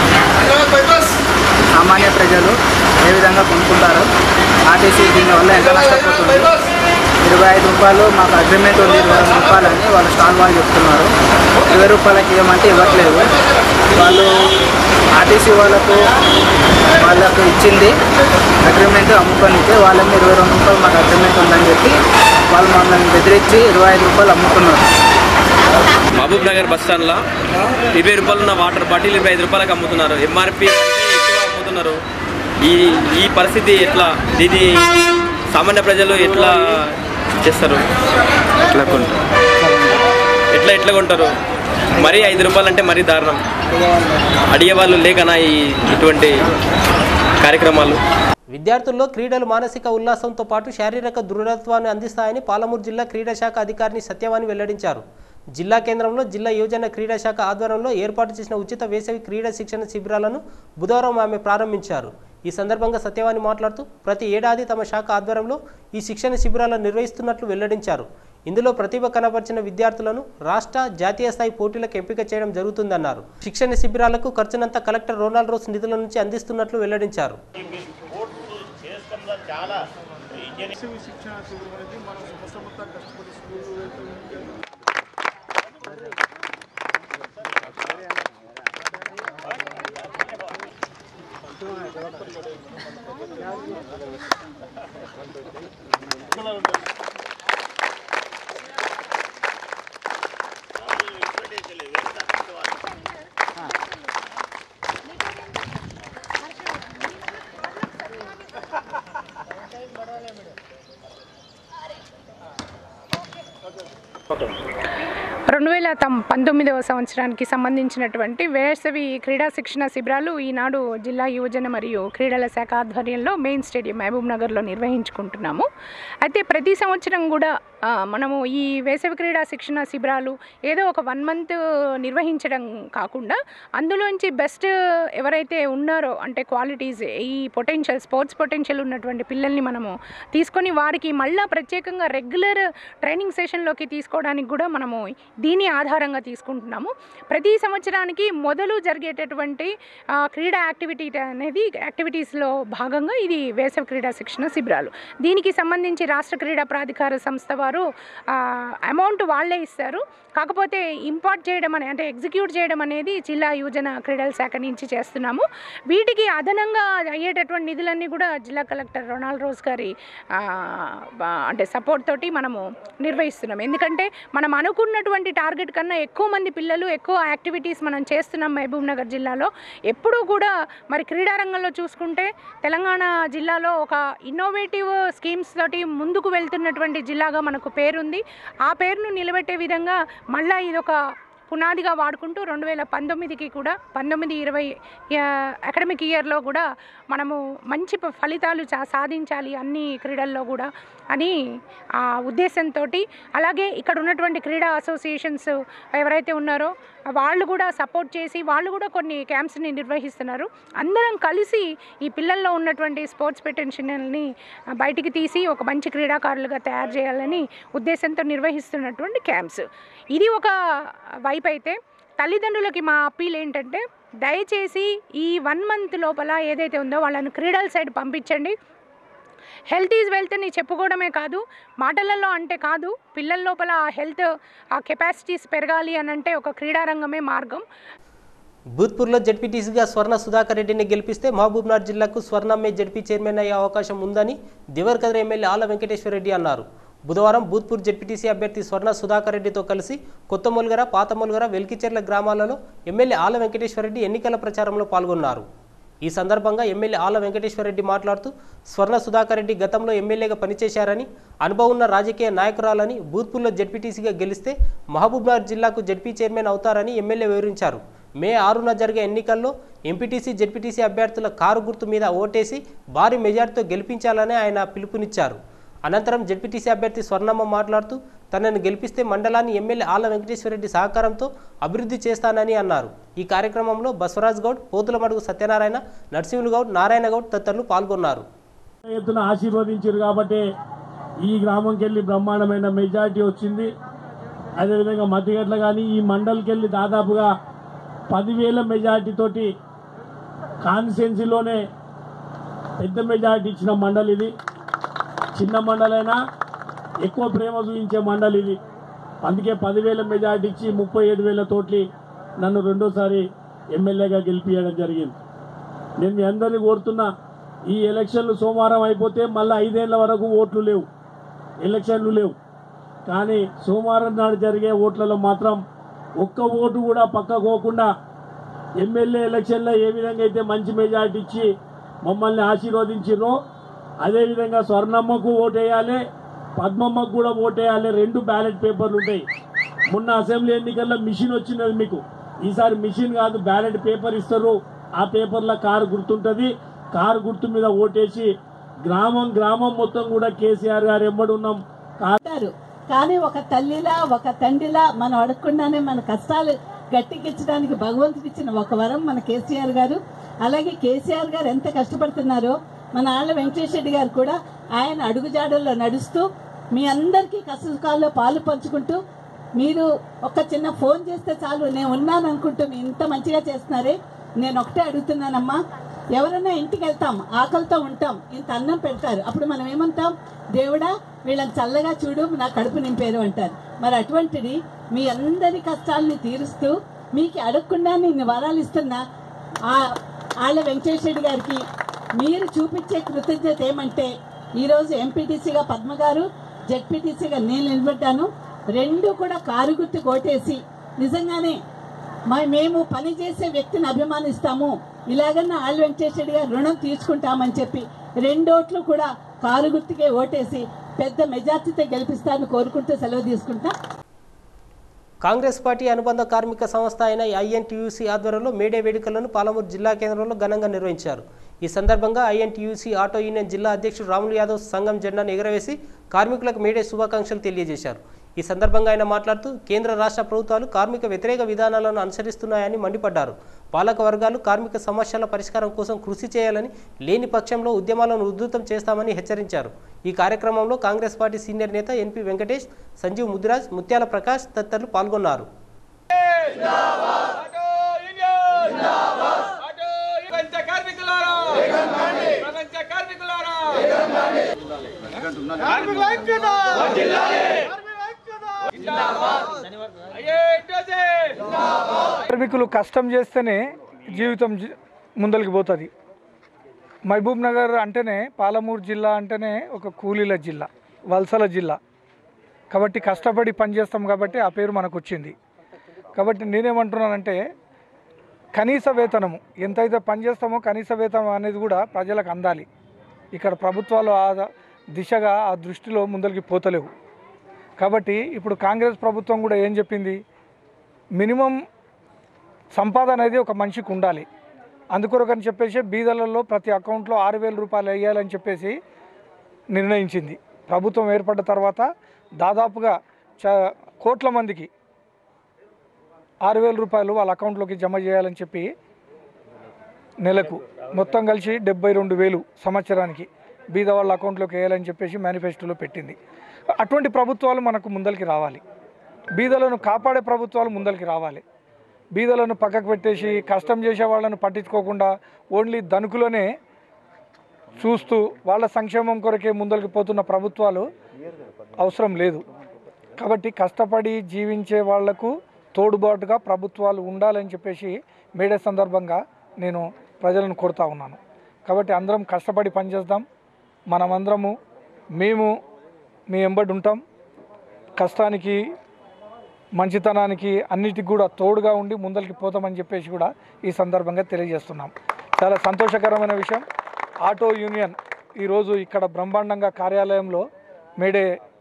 సామాన్య ప్రజలు ఏ విధంగా కొనుక్కుంటారు? ఆర్టీసీ దీనివల్ల ఎంత నష్టపోతుంది? ₹25 మాకు అగ్రిమెంట్ ఉంది, ₹20 అని వాళ్ళు స్టాల్ వాళ్ళు చెప్తున్నారు. ₹20 ఇవ్వమంటే ఇవ్వట్లేదు. వాళ్ళు ఆర్టీసీ వాళ్ళకు ఇచ్చింది అగ్రిమెంట్ అమ్ముకొనిస్తే వాళ్ళని ₹22 మాకు అగ్రిమెంట్ ఉందని చెప్పి వాళ్ళు మమ్మల్ని బెదిరించి ₹25 అమ్ముతున్నారు. మహబూబ్ నగర్ బస్ స్టాండ్లో ₹20 ఉన్న వాటర్ బాటిల్ ₹25 అమ్ముతున్నారు. ఎంఆర్పి ఎక్కువ అమ్ముతున్నారు. ఈ పరిస్థితి ఎట్లా? ఇది సామాన్య ప్రజలు ఎట్లా చేస్తారు? ఎట్లా కొంటారు? మరీ ₹5 అంటే మరీ దారుణం. అడిగేవాళ్ళు లేకనా ఇటువంటి కార్యక్రమాలు? విద్యార్థుల్లో క్రీడలు మానసిక ఉల్లాసంతో పాటు శారీరక దృఢత్వాన్ని అందిస్తాయని పాలమూరు జిల్లా క్రీడా శాఖ అధికారిని సత్యవాణి వెల్లడించారు. జిల్లా కేంద్రంలో జిల్లా యువజన క్రీడా శాఖ ఆధ్వర్యంలో ఏర్పాటు చేసిన ఉచిత వేసవి క్రీడా శిక్షణ శిబిరాలను బుధవారం ఆమె ప్రారంభించారు. ఈ సందర్భంగా సత్యవాణి మాట్లాడుతూ ప్రతి ఏడాది తమ శాఖ ఆధ్వర్యంలో ఈ శిక్షణ శిబిరాలను నిర్వహిస్తున్నట్లు వెల్లడించారు. ఇందులో ప్రతిభ కనబర్చిన విద్యార్థులను రాష్ట్ర జాతీయ స్థాయి పోటీలకు ఎంపిక చేయడం జరుగుతుందన్నారు. శిక్షణ శిబిరాలకు ఖర్చునంతా కలెక్టర్ రోనాల్డ్ రోస్ నిధుల నుంచి అందిస్తున్నట్లు వెల్లడించారు. 2019వ సంవత్సరానికి సంబంధించినటువంటి వేసవి క్రీడా శిక్షణ శిబిరాలు ఈనాడు జిల్లా యువజన మరియు క్రీడల శాఖ ఆధ్వర్యంలో మెయిన్ స్టేడియం మహబూబ్ నగర్లో నిర్వహించుకుంటున్నాము. అయితే ప్రతి సంవత్సరం కూడా మనము ఈ వేసవి క్రీడా శిక్షణ శిబిరాలు ఏదో ఒక 1 మంత్ నిర్వహించడం కాకుండా అందులోంచి బెస్ట్ ఎవరైతే ఉన్నారో అంటే క్వాలిటీస్ ఈ పొటెన్షియల్ స్పోర్ట్స్ పొటెన్షియల్ ఉన్నటువంటి పిల్లల్ని మనము తీసుకొని వారికి మళ్ళీ ప్రత్యేకంగా రెగ్యులర్ ట్రైనింగ్ సెషన్లోకి తీసుకోవడానికి కూడా మనము దీని ఆధారంగా తీసుకుంటున్నాము. ప్రతి సంవత్సరానికి మొదలు జరిగేటటువంటి క్రీడా యాక్టివిటీస్లో భాగంగా ఇది వేసవి క్రీడా శిక్షణ శిబిరాలు. దీనికి సంబంధించి రాష్ట్ర క్రీడా ప్రాధికార సంస్థ వారు అమౌంట్ వాళ్ళే ఇస్తారు. కాకపోతే ఇంపార్ట్ చేయడం అంటే ఎగ్జిక్యూట్ చేయడం అనేది జిల్లా యువజన క్రీడల శాఖ నుంచి చేస్తున్నాము. వీటికి అదనంగా అయ్యేటటువంటి నిధులన్నీ కూడా జిల్లా కలెక్టర్ రొనాల్డ్ రోజ్ గారి అంటే సపోర్ట్ తోటి మనము నిర్వహిస్తున్నాం. ఎందుకంటే మనం అనుకున్నటువంటి టార్గెట్ కన్నా ఎక్కువ మంది పిల్లలు ఎక్కువ యాక్టివిటీస్ మనం చేస్తున్నాం మహబూబ్ నగర్ జిల్లాలో. ఎప్పుడూ కూడా మరి క్రీడా రంగంలో చూసుకుంటే తెలంగాణ జిల్లాలో ఒక ఇన్నోవేటివ్ స్కీమ్స్ తోటి ముందుకు వెళ్తున్నటువంటి జిల్లాగా మనకు పేరుంది. ఆ పేరును నిలబెట్టే విధంగా మళ్ళీ ఇదొక పునాదిగా వాడుకుంటూ 2019కి కూడా 19-20 అకాడమిక్ ఇయర్లో కూడా మనము మంచి ఫలితాలు సాధించాలి అన్ని క్రీడల్లో కూడా అని ఆ ఉద్దేశంతో, అలాగే ఇక్కడ ఉన్నటువంటి క్రీడా అసోసియేషన్స్ ఎవరైతే ఉన్నారో వాళ్ళు కూడా సపోర్ట్ చేసి వాళ్ళు కూడా కొన్ని క్యాంప్స్ని నిర్వహిస్తున్నారు. అందరం కలిసి ఈ పిల్లల్లో ఉన్నటువంటి స్పోర్ట్స్ పొటెన్షియల్ని బయటికి తీసి ఒక మంచి క్రీడాకారులుగా తయారు చేయాలని ఉద్దేశంతో నిర్వహిస్తున్నటువంటి క్యాంప్స్. ఇది ఒక వైపు అయితే తల్లిదండ్రులకి మా అప్పీల్ ఏంటంటే దయచేసి ఈ 1 మంత్ లోపల ఏదైతే ఉందో వాళ్ళని క్రీడల సైడ్ పంపించండి. హెల్త్ ఈజ్ వెల్త్ అని చెప్పుకోవడమే కాదు, మాటలలో అంటే కాదు, పిల్లల లోపల ఆ హెల్త్ ఆ కెపాసిటీస్ పెరగాలి అని అంటే ఒక క్రీడారంగమే మార్గం. భూత్పూర్లో జడ్పీటీసీగా స్వర్ణ సుధాకర్ రెడ్డిని గెలిపిస్తే మహబూబ్నగర్ జిల్లాకు స్వర్ణమ్మే జడ్పీ చైర్మన్ అయ్యే అవకాశం ఉందని దేవరకద్ర ఎమ్మెల్యే ఆళ్ల వెంకటేశ్వర రెడ్డి అన్నారు. బుధవారం భూత్పూర్ జడ్పీటీసీ అభ్యర్థి స్వర్ణ సుధాకర్ రెడ్డితో కలిసి కొత్త మొల్గర, పాత మొల్గర, వెల్కిచెర్ల గ్రామాలలో ఎమ్మెల్యే ఆళ్ల వెంకటేశ్వర రెడ్డి ఎన్నికల ప్రచారంలో పాల్గొన్నారు. ఈ సందర్భంగా ఎమ్మెల్యే ఆళ్ల వెంకటేశ్వర రెడ్డి మాట్లాడుతూ స్వర్ణ సుధాకర్ రెడ్డి గతంలో ఎమ్మెల్యేగా పనిచేశారని, అనుభవం ఉన్న రాజకీయ నాయకురాలని, భూత్పూర్లో జడ్పీటీసీగా గెలిస్తే మహబూబ్నగర్ జిల్లాకు జడ్పీ చైర్మన్ అవుతారని ఎమ్మెల్యే వివరించారు. మే 6న జరిగే ఎన్నికల్లో ఎంపీటీసీ, జడ్పీటీసీ అభ్యర్థుల కారు గుర్తు మీద ఓటేసి భారీ మెజార్టీతో గెలిపించాలని ఆయన పిలుపునిచ్చారు. అనంతరం జడ్పీటీసీ అభ్యర్థి స్వర్ణమ్మ మాట్లాడుతూ తనను గెలిపిస్తే మండలాన్ని ఎమ్మెల్యే ఆళ్ల వెంకటేశ్వర రెడ్డి సహకారంతో అభివృద్ధి చేస్తానని అన్నారు. ఈ కార్యక్రమంలో బసవరాజ్ గౌడ్, పోతులమడుగు సత్యనారాయణ, నర్సింహులు గౌడ్, నారాయణ గౌడ్ తదితరులు పాల్గొన్నారు. ఎత్తున ఆశీర్వదించారు కాబట్టి ఈ గ్రామంకి వెళ్ళి బ్రహ్మాండమైన మెజార్టీ వచ్చింది. అదేవిధంగా మధ్యగట్ల కానీ ఈ మండలికి వెళ్ళి దాదాపుగా 10,000 మెజార్టీతోటి కాన్స్టిట్యున్సీలోనే పెద్ద మెజార్టీ ఇచ్చిన మండలి ఇది. చిన్న మండలైనా ఎక్కువ ప్రేమ చూపించే మండలి ఇది. అందుకే 10,000 మెజార్టీ ఇచ్చి 37,000 తోటి నన్ను రెండోసారి ఎమ్మెల్యేగా గెలిపించడం జరిగింది. నేను మీ అందరినీ కోరుతున్నా, ఈ ఎలక్షన్లు సోమవారం అయిపోతే మళ్ళీ 5 ఏళ్ల వరకు ఓట్లు లేవు, ఎలక్షన్లు లేవు. కానీ సోమవారం నాడు జరిగే ఓట్లలో మాత్రం ఒక్క ఓటు కూడా పక్కకోకుండా ఎమ్మెల్యే ఎలక్షన్లో ఏ విధంగా అయితే మంచి మెజార్టీ ఇచ్చి మమ్మల్ని ఆశీర్వదించిరో అదేవిధంగా స్వర్ణమ్మకు ఓటేయాలి, పద్మమ్మకు కూడా ఓటేయాలి. 2 బ్యాలెట్ పేపర్లు ఉంటాయి. మొన్న అసెంబ్లీ ఎన్నికల్లో మిషన్ వచ్చినది మీకు, ఈసారి మిషన్ కాదు బ్యాలెట్ పేపర్ ఇస్తారు. ఆ పేపర్లో కారు గుర్తుంటుంది. కారు గుర్తు మీద ఓటేసి గ్రామం గ్రామం మొత్తం కూడా కేసీఆర్ గారు ఎమ్మడున్నాం. కానీ ఒక తల్లిలా ఒక తండ్రిలా మనం అడగకుండానే మన కష్టాలు గట్టికిచ్చడానికి భగవంతుడు ఇచ్చిన ఒక వరం మన కేసీఆర్ గారు. అలాగే కేసీఆర్ గారు ఎంత కష్టపడుతున్నారో మన ఆళ్ల వెంకటేశ్వర రెడ్డి గారు కూడా ఆయన అడుగుజాడల్లో నడుస్తూ మీ అందరికీ కష్టకాల్లో పాలు పంచుకుంటూ, మీరు ఒక చిన్న ఫోన్ చేస్తే చాలు నేను ఉన్నాను అనుకుంటూ మీ ఇంత మంచిగా చేస్తున్నారే. నేను ఒకటే అడుగుతున్నానమ్మా, ఎవరైనా ఇంటికి వెళ్తాం, ఆకలితో ఉంటాం, ఇంత అన్నం పెడతారు, అప్పుడు మనం ఏమంటాం, దేవుడా వీళ్ళని చల్లగా చూడు నా కడుపు నింపేరు అంటారు. మరి అటువంటిది మీ అందరి కష్టాలని తీరుస్తూ మీకు అడగకుండా నేను వరాలు ఇస్తున్న ఆళ్ల వెంకటేశ్వర రెడ్డి గారికి మీరు చూపించే కృతజ్ఞత ఏమంటే, ఈరోజు ఎంపీటీసీగా పద్మ గారు, జెడ్పీటీసీగా నేను నిలబడ్డాను. 2 కూడా కారు గుర్తు కోటేసి నిజంగానే మేము పనిచేసే వ్యక్తిని అభిమానిస్తాము, ఇలాగన్నా ఆళ్ల వెంకటేశ్వర రెడ్డి గారు రుణం తీసుకుంటామని చెప్పి 2 ఓట్లు కూడా కారు గుర్తుకే ఓటేసి పెద్ద మెజార్టీతో గెలిపిస్తారని కోరుకుంటూ సెలవు తీసుకుంటా. కాంగ్రెస్ పార్టీ అనుబంధ కార్మిక సంస్థ అయిన ఐఎన్టీయూసీ ఆధ్వర్యంలో మేడే వేడుకలను పాలమూరు జిల్లా కేంద్రంలో ఘనంగా నిర్వహించారు. ఈ సందర్భంగా ఐఎన్టీయూసీ ఆటో యూనియన్ జిల్లా అధ్యక్షుడు రాములు యాదవ్ సంఘం జెండాను ఎగురవేసి కార్మికులకు మేడే శుభాకాంక్షలు తెలియజేశారు. ఈ సందర్భంగా ఆయన మాట్లాడుతూ కేంద్ర రాష్ట్ర ప్రభుత్వాలు కార్మిక వ్యతిరేక విధానాలను అనుసరిస్తున్నాయని మండిపడ్డారు. పాలక వర్గాలు కార్మిక సమస్యల పరిష్కారం కోసం కృషి చేయాలని, లేని పక్షంలో ఉద్యమాలను ఉధృతం చేస్తామని హెచ్చరించారు. ఈ కార్యక్రమంలో కాంగ్రెస్ పార్టీ సీనియర్ నేత ఎన్పి వెంకటేష్, సంజీవ్ ముదిరాజ్, ముత్యాల ప్రకాష్ తదితరులు పాల్గొన్నారు. కార్మికులు కష్టం చేస్తేనే జీవితం ముందరికి పోతుంది. మహబూబ్ నగర్ అంటేనే, పాలమూరు జిల్లా అంటేనే ఒక కూలీల జిల్లా, వలసల జిల్లా. కాబట్టి కష్టపడి పనిచేస్తాం కాబట్టి ఆ పేరు మనకు వచ్చింది. కాబట్టి నేనేమంటున్నానంటే కనీస వేతనము ఎంతైతే పనిచేస్తామో కనీస వేతనం అనేది కూడా ప్రజలకు అందాలి. ఇక్కడ ప్రభుత్వాలు ఆ దిశగా ఆ దృష్టిలో ముందరికి పోతలేవు. కాబట్టి ఇప్పుడు కాంగ్రెస్ ప్రభుత్వం కూడా ఏం చెప్పింది, మినిమం సంపాదన అనేది ఒక మనిషికి ఉండాలి. అందుకొరకని చెప్పేసి బీదలలో ప్రతి అకౌంట్లో 6,000 రూపాయలు వేయాలని చెప్పేసి నిర్ణయించింది. ప్రభుత్వం ఏర్పడ్డ తర్వాత దాదాపుగా కోట్ల మందికి 6,000 రూపాయలు వాళ్ళ అకౌంట్లోకి జమ చేయాలని చెప్పి నెలకు మొత్తం కలిసి 72,000 సంవత్సరానికి బీద వాళ్ళ అకౌంట్లోకి వేయాలని చెప్పేసి మేనిఫెస్టోలో పెట్టింది. అటువంటి ప్రభుత్వాలు మనకు ముందరికి రావాలి. బీదలను కాపాడే ప్రభుత్వాలు ముందరికి రావాలి. బీదలను పక్కకు పెట్టేసి కష్టం చేసే వాళ్ళను పట్టించుకోకుండా ఓన్లీ ధనికులనే చూస్తూ వాళ్ళ సంక్షేమం కొరకే ముందరికి పోతున్న ప్రభుత్వాలు అవసరం లేదు. కాబట్టి కష్టపడి జీవించే వాళ్లకు తోడుబాటుగా ప్రభుత్వాలు ఉండాలని చెప్పేసి మేడే సందర్భంగా నేను ప్రజలను కోరుతా ఉన్నాను. కాబట్టి అందరం కష్టపడి పనిచేద్దాం. మనమందరము మేము మీ వెంబడి ఉంటాం. కష్టానికి, మంచితనానికి అన్నిటికి కూడా తోడుగా ఉండి ముందరికి పోతామని చెప్పేసి కూడా ఈ సందర్భంగా తెలియజేస్తున్నాం. చాలా సంతోషకరమైన విషయం. ఆటో యూనియన్ ఈరోజు ఇక్కడ బ్రహ్మాండంగా కార్యాలయంలో మేడే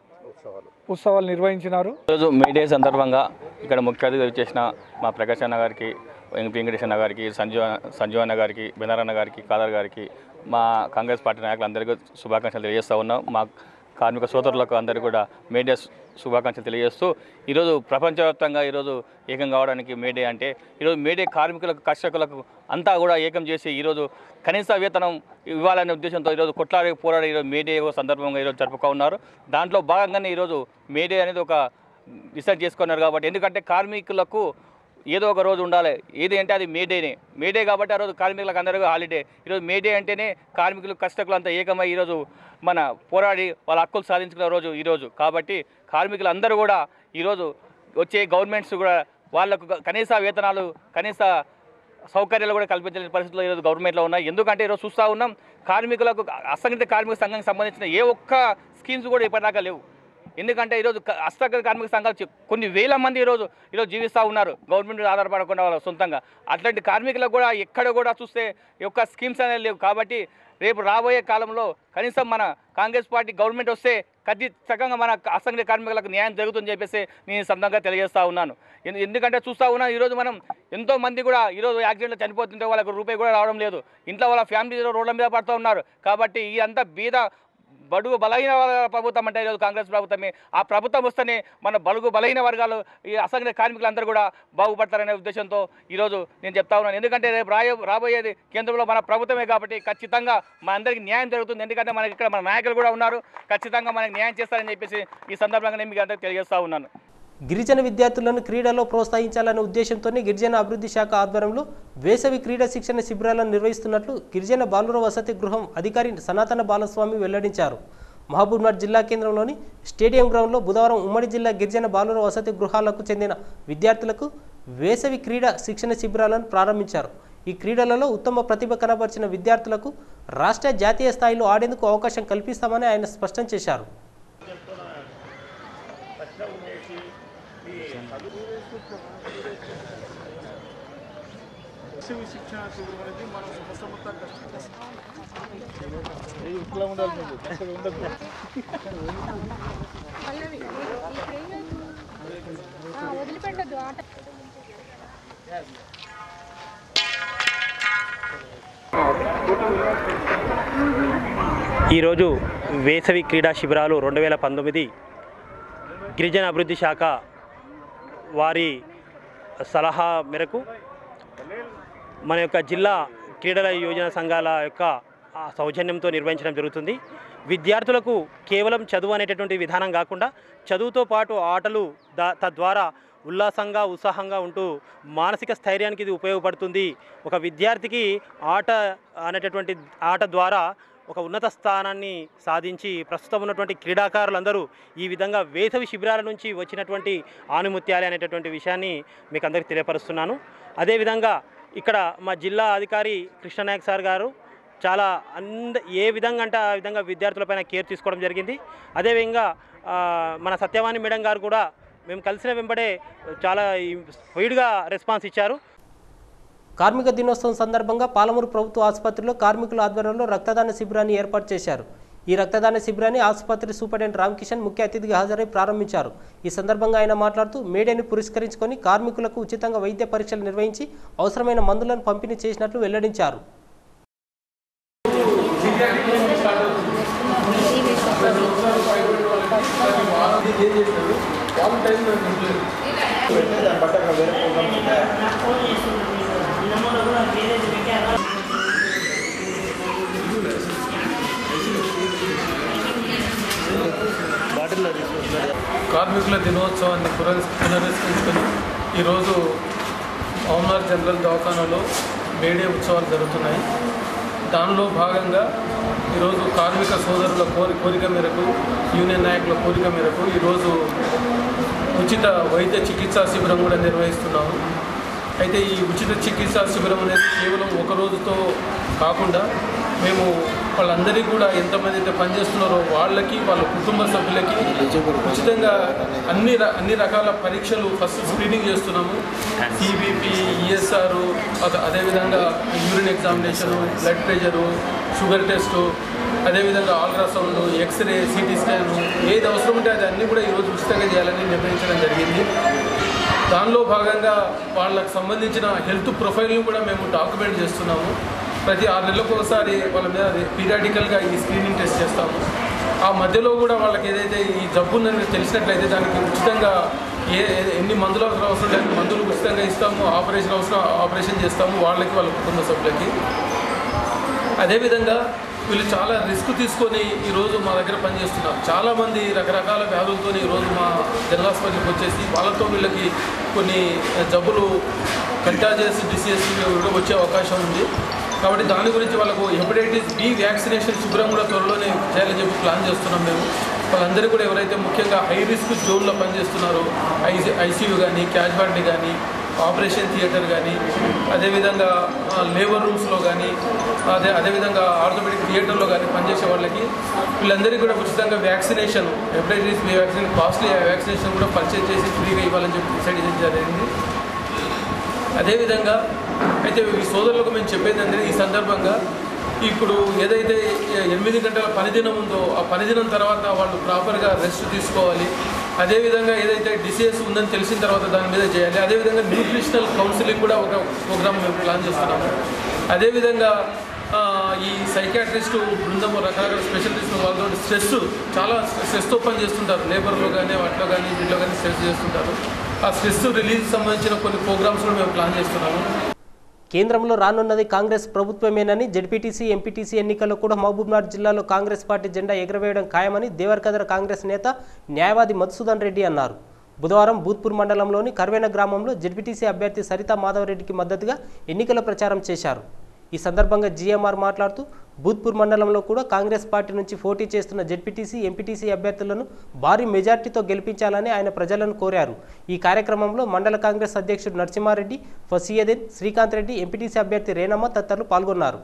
ఉత్సవాలు నిర్వహించినారు. ఈరోజు మేడే సందర్భంగా ఇక్కడ ముఖ్య అతిథిగా వచ్చేసిన మా ప్రకాష్ అన్న గారికి, వెంకటేష్ అన్న గారికి, సంజీవ్ అన్న గారికి, బెనారన్న గారికి, కాదర్ గారికి, మా కాంగ్రెస్ పార్టీ నాయకులందరికీ శుభాకాంక్షలు తెలియజేస్తూ ఉన్నాం. మా కార్మిక సోదరులకు అందరికీ కూడా మేడే శుభాకాంక్షలు తెలియజేస్తూ ఈరోజు ప్రపంచవ్యాప్తంగా ఈరోజు ఏకం కావడానికి మేడే అంటే ఈరోజు మేడే కార్మికులకు, కర్షకులకు అంతా కూడా ఏకం చేసి ఈరోజు కనీస వేతనం ఇవ్వాలనే ఉద్దేశంతో ఈరోజు కొట్లాడి పోరాడి ఈరోజు మేడే సందర్భంగా ఈరోజు జరుపుకో ఉన్నారు. దాంట్లో భాగంగానే ఈరోజు మేడే అనేది ఒక డిసైడ్ చేసుకున్నారు. కాబట్టి ఎందుకంటే కార్మికులకు ఏదో ఒక రోజు ఉండాలి. ఏది అంటే అది మేడేనే. మేడే కాబట్టి ఆ రోజు కార్మికులకు అందరికీ హాలిడే. ఈరోజు మేడే అంటేనే కార్మికులు, కష్టకులు అంతా ఏకమై ఈరోజు మన పోరాడి వాళ్ళ హక్కులు సాధించుకున్న రోజు ఈరోజు. కాబట్టి కార్మికులు అందరూ కూడా ఈరోజు వచ్చే గవర్నమెంట్స్ కూడా వాళ్ళకు కనీస వేతనాలు, కనీస సౌకర్యాలు కూడా కల్పించలేని పరిస్థితుల్లో ఈరోజు గవర్నమెంట్లో ఉన్నాయి. ఎందుకంటే ఈరోజు చూస్తూ ఉన్నాం, కార్మికులకు అసంఘటిత కార్మిక సంఘానికి సంబంధించిన ఏ ఒక్క స్కీమ్స్ కూడా ఇప్పటిదాకా లేవు. ఎందుకంటే ఈరోజు అసంఘటిత కార్మిక సంఘాలు కొన్ని వేల మంది ఈరోజు జీవిస్తూ ఉన్నారు, గవర్నమెంట్ ఆధారపడకుండా వాళ్ళ సొంతంగా. అట్లాంటి కార్మికులకు కూడా ఎక్కడ కూడా చూస్తే ఈ యొక్క స్కీమ్స్ అనేవి లేవు. కాబట్టి రేపు రాబోయే కాలంలో కనీసం మన కాంగ్రెస్ పార్టీ గవర్నమెంట్ వస్తే ఖచ్చితంగా మన అసంఘటిత కార్మికులకు న్యాయం జరుగుతుందని చెప్పేసి నేను సందర్భంగా తెలియజేస్తూ ఉన్నాను. ఎందుకంటే చూస్తూ ఉన్నాను, ఈరోజు మనం ఎంతో మంది కూడా ఈరోజు యాక్సిడెంట్లో చనిపోతుంటే వాళ్ళకు రూపాయి కూడా రావడం లేదు. ఇంట్లో వాళ్ళ ఫ్యామిలీ రోడ్ల మీద పడుతూ ఉన్నారు. కాబట్టి ఈ అంతా బీద బడుగు బలహీన ప్రభుత్వం అంటే ఈరోజు కాంగ్రెస్ ప్రభుత్వమే. ఆ ప్రభుత్వం వస్తేనే మన బడుగు బలహీన వర్గాలు, ఈ అసంఘటిత కార్మికులందరూ కూడా బాగుపడతారనే ఉద్దేశంతో ఈరోజు నేను చెప్తా ఉన్నాను. ఎందుకంటే రేపు రాబోయేది కేంద్రంలో మన ప్రభుత్వమే కాబట్టి ఖచ్చితంగా మన అందరికీ న్యాయం జరుగుతుంది. ఎందుకంటే మనకి ఇక్కడ మన నాయకులు కూడా ఉన్నారు, ఖచ్చితంగా మనకి న్యాయం చేస్తారని చెప్పేసి ఈ సందర్భంగా నేను మీకు అందరికీ తెలియజేస్తూ ఉన్నాను. గిరిజన విద్యార్థులను క్రీడల్లో ప్రోత్సహించాలనే ఉద్దేశంతోనే గిరిజన అభివృద్ధి శాఖ ఆధ్వర్యంలో వేసవి క్రీడా శిక్షణ శిబిరాలను నిర్వహిస్తున్నట్లు గిరిజన బాలుర వసతి గృహం అధికారి సనాతన బాలస్వామి వెల్లడించారు. మహబూబ్నగర్ జిల్లా కేంద్రంలోని స్టేడియం గ్రౌండ్లో బుధవారం ఉమ్మడి జిల్లా గిరిజన బాలుర వసతి గృహాలకు చెందిన విద్యార్థులకు వేసవి క్రీడా శిక్షణ శిబిరాలను ప్రారంభించారు. ఈ క్రీడలలో ఉత్తమ ప్రతిభ కనబరిచిన విద్యార్థులకు రాష్ట్ర, జాతీయ స్థాయిలో ఆడేందుకు అవకాశం కల్పిస్తామని ఆయన స్పష్టం చేశారు. శిక్షణ శిబిరం అనేది మనం సంవత్సరం మొత్తం కష్టం ఉండదు. ఈరోజు వేసవి క్రీడా శిబిరాలు 2019 గిరిజన అభివృద్ధి శాఖ వారి సలహా మేరకు మన యొక్క జిల్లా క్రీడల యోజన సంఘాల యొక్క సౌజన్యంతో నిర్వహించడం జరుగుతుంది. విద్యార్థులకు కేవలం చదువు అనేటటువంటి విధానం కాకుండా చదువుతో పాటు ఆటలు తద్వారా ఉల్లాసంగా ఉత్సాహంగా ఉంటూ మానసిక స్థైర్యానికి ఇది ఉపయోగపడుతుంది. ఒక విద్యార్థికి ఆట అనేటటువంటి ఆట ద్వారా ఒక ఉన్నత స్థానాన్ని సాధించి ప్రస్తుతం ఉన్నటువంటి క్రీడాకారులందరూ ఈ విధంగా వేసవి శిబిరాల నుంచి వచ్చినటువంటి ఆనుమత్యాలే అనేటటువంటి విషయాన్ని మీకు అందరికీ తెలియపరుస్తున్నాను. అదేవిధంగా ఇక్కడ మా జిల్లా అధికారి కృష్ణనాయక్ సార్ గారు చాలా ఏ విధంగా అంటే ఆ విధంగా విద్యార్థులపైన కేర్ తీసుకోవడం జరిగింది. అదేవిధంగా మన సత్యవాణి మేడం గారు కూడా మేము కలిసిన వెంబడే చాలా స్పీడ్గా రెస్పాన్స్ ఇచ్చారు. కార్మిక దినోత్సవం సందర్భంగా పాలమూరు ప్రభుత్వ ఆసుపత్రిలో కార్మికుల ఆధ్వర్యంలో రక్తదాన శిబిరాన్ని ఏర్పాటు చేశారు. ఈ రక్తదాన శిబిరాన్ని ఆసుపత్రి సూపరింటెండెంట్ రామకిషన్ ముఖ్య అతిథిగా హాజరై ప్రారంభించారు. ఈ సందర్భంగా ఆయన మాట్లాడుతూ మేడేని పురస్కరించుకొని కార్మికులకు ఉచితంగా వైద్య పరీక్షలు నిర్వహించి అవసరమైన మందులను పంపిణీ చేసినట్లు వెల్లడించారు. కార్మికుల దినోత్సవాన్ని పునరుస్కరించుకొని ఈరోజు పవనార్ జనరల్ దవాఖానాలో మేడే ఉత్సవాలు జరుగుతున్నాయి. దానిలో భాగంగా ఈరోజు కార్మిక సోదరుల కోరిక మేరకు, యూనియన్ నాయకుల కోరిక మేరకు ఈరోజు ఉచిత వైద్య చికిత్సా శిబిరం కూడా నిర్వహిస్తున్నాము. అయితే ఈ ఉచిత చికిత్సా శిబిరం అనేది కేవలం ఒక రోజుతో కాకుండా మేము వాళ్ళందరికీ కూడా ఎంతమంది అయితే పనిచేస్తున్నారో వాళ్ళకి, వాళ్ళ కుటుంబ సభ్యులకి ఉచితంగా అన్ని రకాల పరీక్షలు ఫస్ట్ స్క్రీనింగ్ చేస్తున్నాము. సిబిపి, ఈఎస్ఆర్, అదేవిధంగా urine examination, blood pressure, sugar test, అదేవిధంగా అల్ట్రాసౌండ్, ఎక్స్రే, సిటీ స్కాను, ఏది అవసరం ఉంటే అది అన్నీ కూడా ఈరోజు ఉచితంగా చేయాలని నిర్ణయించడం జరిగింది. దానిలో భాగంగా వాళ్ళకు సంబంధించిన హెల్త్ ప్రొఫైల్ని కూడా మేము డాక్యుమెంట్ చేస్తున్నాము. ప్రతి 6 నెలలకు ఒకసారి వాళ్ళ మీద పీరియాడికల్గా ఈ స్క్రీనింగ్ టెస్ట్ చేస్తాము. ఆ మధ్యలో కూడా వాళ్ళకి ఏదైతే ఈ జబ్బు ఉందని తెలిసినట్లయితే దానికి ఉచితంగా ఎన్ని మందులు అవసరం లేని మందులు ఉచితంగా ఇస్తాము. ఆపరేషన్ అవసరం ఆపరేషన్ చేస్తాము వాళ్ళకి, వాళ్ళ కుటుంబ సభ్యులకి. అదేవిధంగా వీళ్ళు చాలా రిస్క్ తీసుకొని ఈరోజు మా దగ్గర పనిచేస్తున్నారు. చాలామంది రకరకాల వ్యాధులతో ఈరోజు మా జనరల్ హాస్పిటల్కి వచ్చేసి వాళ్ళతో వీళ్ళకి కొన్ని జబ్బులు కంటాజియస్ డిసీజెస్ వచ్చే అవకాశం ఉంది. కాబట్టి దాని గురించి వాళ్ళకు హెపటైటిస్ బి వ్యాక్సినేషన్ శిబిరం కూడా త్వరలోనే చేయాలని చెప్పి ప్లాన్ చేస్తున్నాం మేము. వాళ్ళందరూ కూడా ఎవరైతే ముఖ్యంగా హై రిస్క్ జోన్లో పనిచేస్తున్నారో, ఐసీయూ కానీ, క్యాజువాలిటీ కానీ, ఆపరేషన్ థియేటర్ కానీ, అదేవిధంగా లేబర్ రూమ్స్లో కానీ, అదేవిధంగా ఆర్థోపెడిక్ థియేటర్లో కానీ పనిచేసే వాళ్ళకి వీళ్ళందరికీ కూడా ఉచితంగా vaccination, hepatitis B vaccine, costly vaccination కూడా పర్చేజ్ చేసి ఫ్రీగా ఇవ్వాలని చెప్పి డిసైడ్ చేయడం జరిగింది. అదేవిధంగా అయితే ఈ సోదరులకు మేము చెప్పేది అంటే ఈ సందర్భంగా ఇప్పుడు ఏదైతే 8 గంటల పనిదినం ఉందో ఆ పనిదినం తర్వాత వాళ్ళు ప్రాపర్గా రెస్ట్ తీసుకోవాలి. అదేవిధంగా ఏదైతే డిసీజెస్ ఉందని తెలిసిన తర్వాత దాని మీద చేయాలి. అదేవిధంగా న్యూట్రిషనల్ కౌన్సిలింగ్ కూడా ఒక ప్రోగ్రామ్ మేము ప్లాన్ చేస్తున్నాము. అదేవిధంగా ఈ సైకాట్రిస్టు బృందము, రకరకాల స్పెషలిస్టు వాళ్ళతో చాలా స్ట్రెస్తో పని చేస్తుంటారు. లేబర్లో కానీ, వాటిలో కానీ, వీటిలో కానీ స్ట్రెస్ చేస్తుంటారు. ఆ స్ట్రెస్ రిలీజ్ సంబంధించిన కొన్ని ప్రోగ్రామ్స్ కూడా మేము ప్లాన్ చేస్తున్నాము. కేంద్రంలో రానున్నది కాంగ్రెస్ ప్రభుత్వమేనని, జెడ్పీటీసీ, ఎంపీటీసీ ఎన్నికల్లో కూడా మహబూబ్నగర్ జిల్లాలో కాంగ్రెస్ పార్టీ జెండా ఎగురవేయడం ఖాయమని దేవరకద్ర కాంగ్రెస్ నేత న్యాయవాది మధుసూదన్ రెడ్డి అన్నారు. బుధవారం బూత్పూర్ మండలంలోని కర్వేన గ్రామంలో జెడ్పీటీసీ అభ్యర్థి సరితా మాధవరెడ్డికి మద్దతుగా ఎన్నికల ప్రచారం చేశారు. ఈ సందర్భంగా జీఎంఆర్ మాట్లాడుతూ బూత్పూర్ మండలంలో కూడా కాంగ్రెస్ పార్టీ నుంచి పోటీ చేస్తున్న జెడ్పీటీసీ, ఎంపీటీసీ అభ్యర్థులను భారీ మెజార్టీతో గెలిపించాలని ఆయన ప్రజలను కోరారు. ఈ కార్యక్రమంలో మండల కాంగ్రెస్ అధ్యక్షుడు నరసింహారెడ్డి, ఫసియదీన్, శ్రీకాంత్ రెడ్డి, ఎంపీటీసీ అభ్యర్థి రేణమ్మ తదితరులు పాల్గొన్నారు.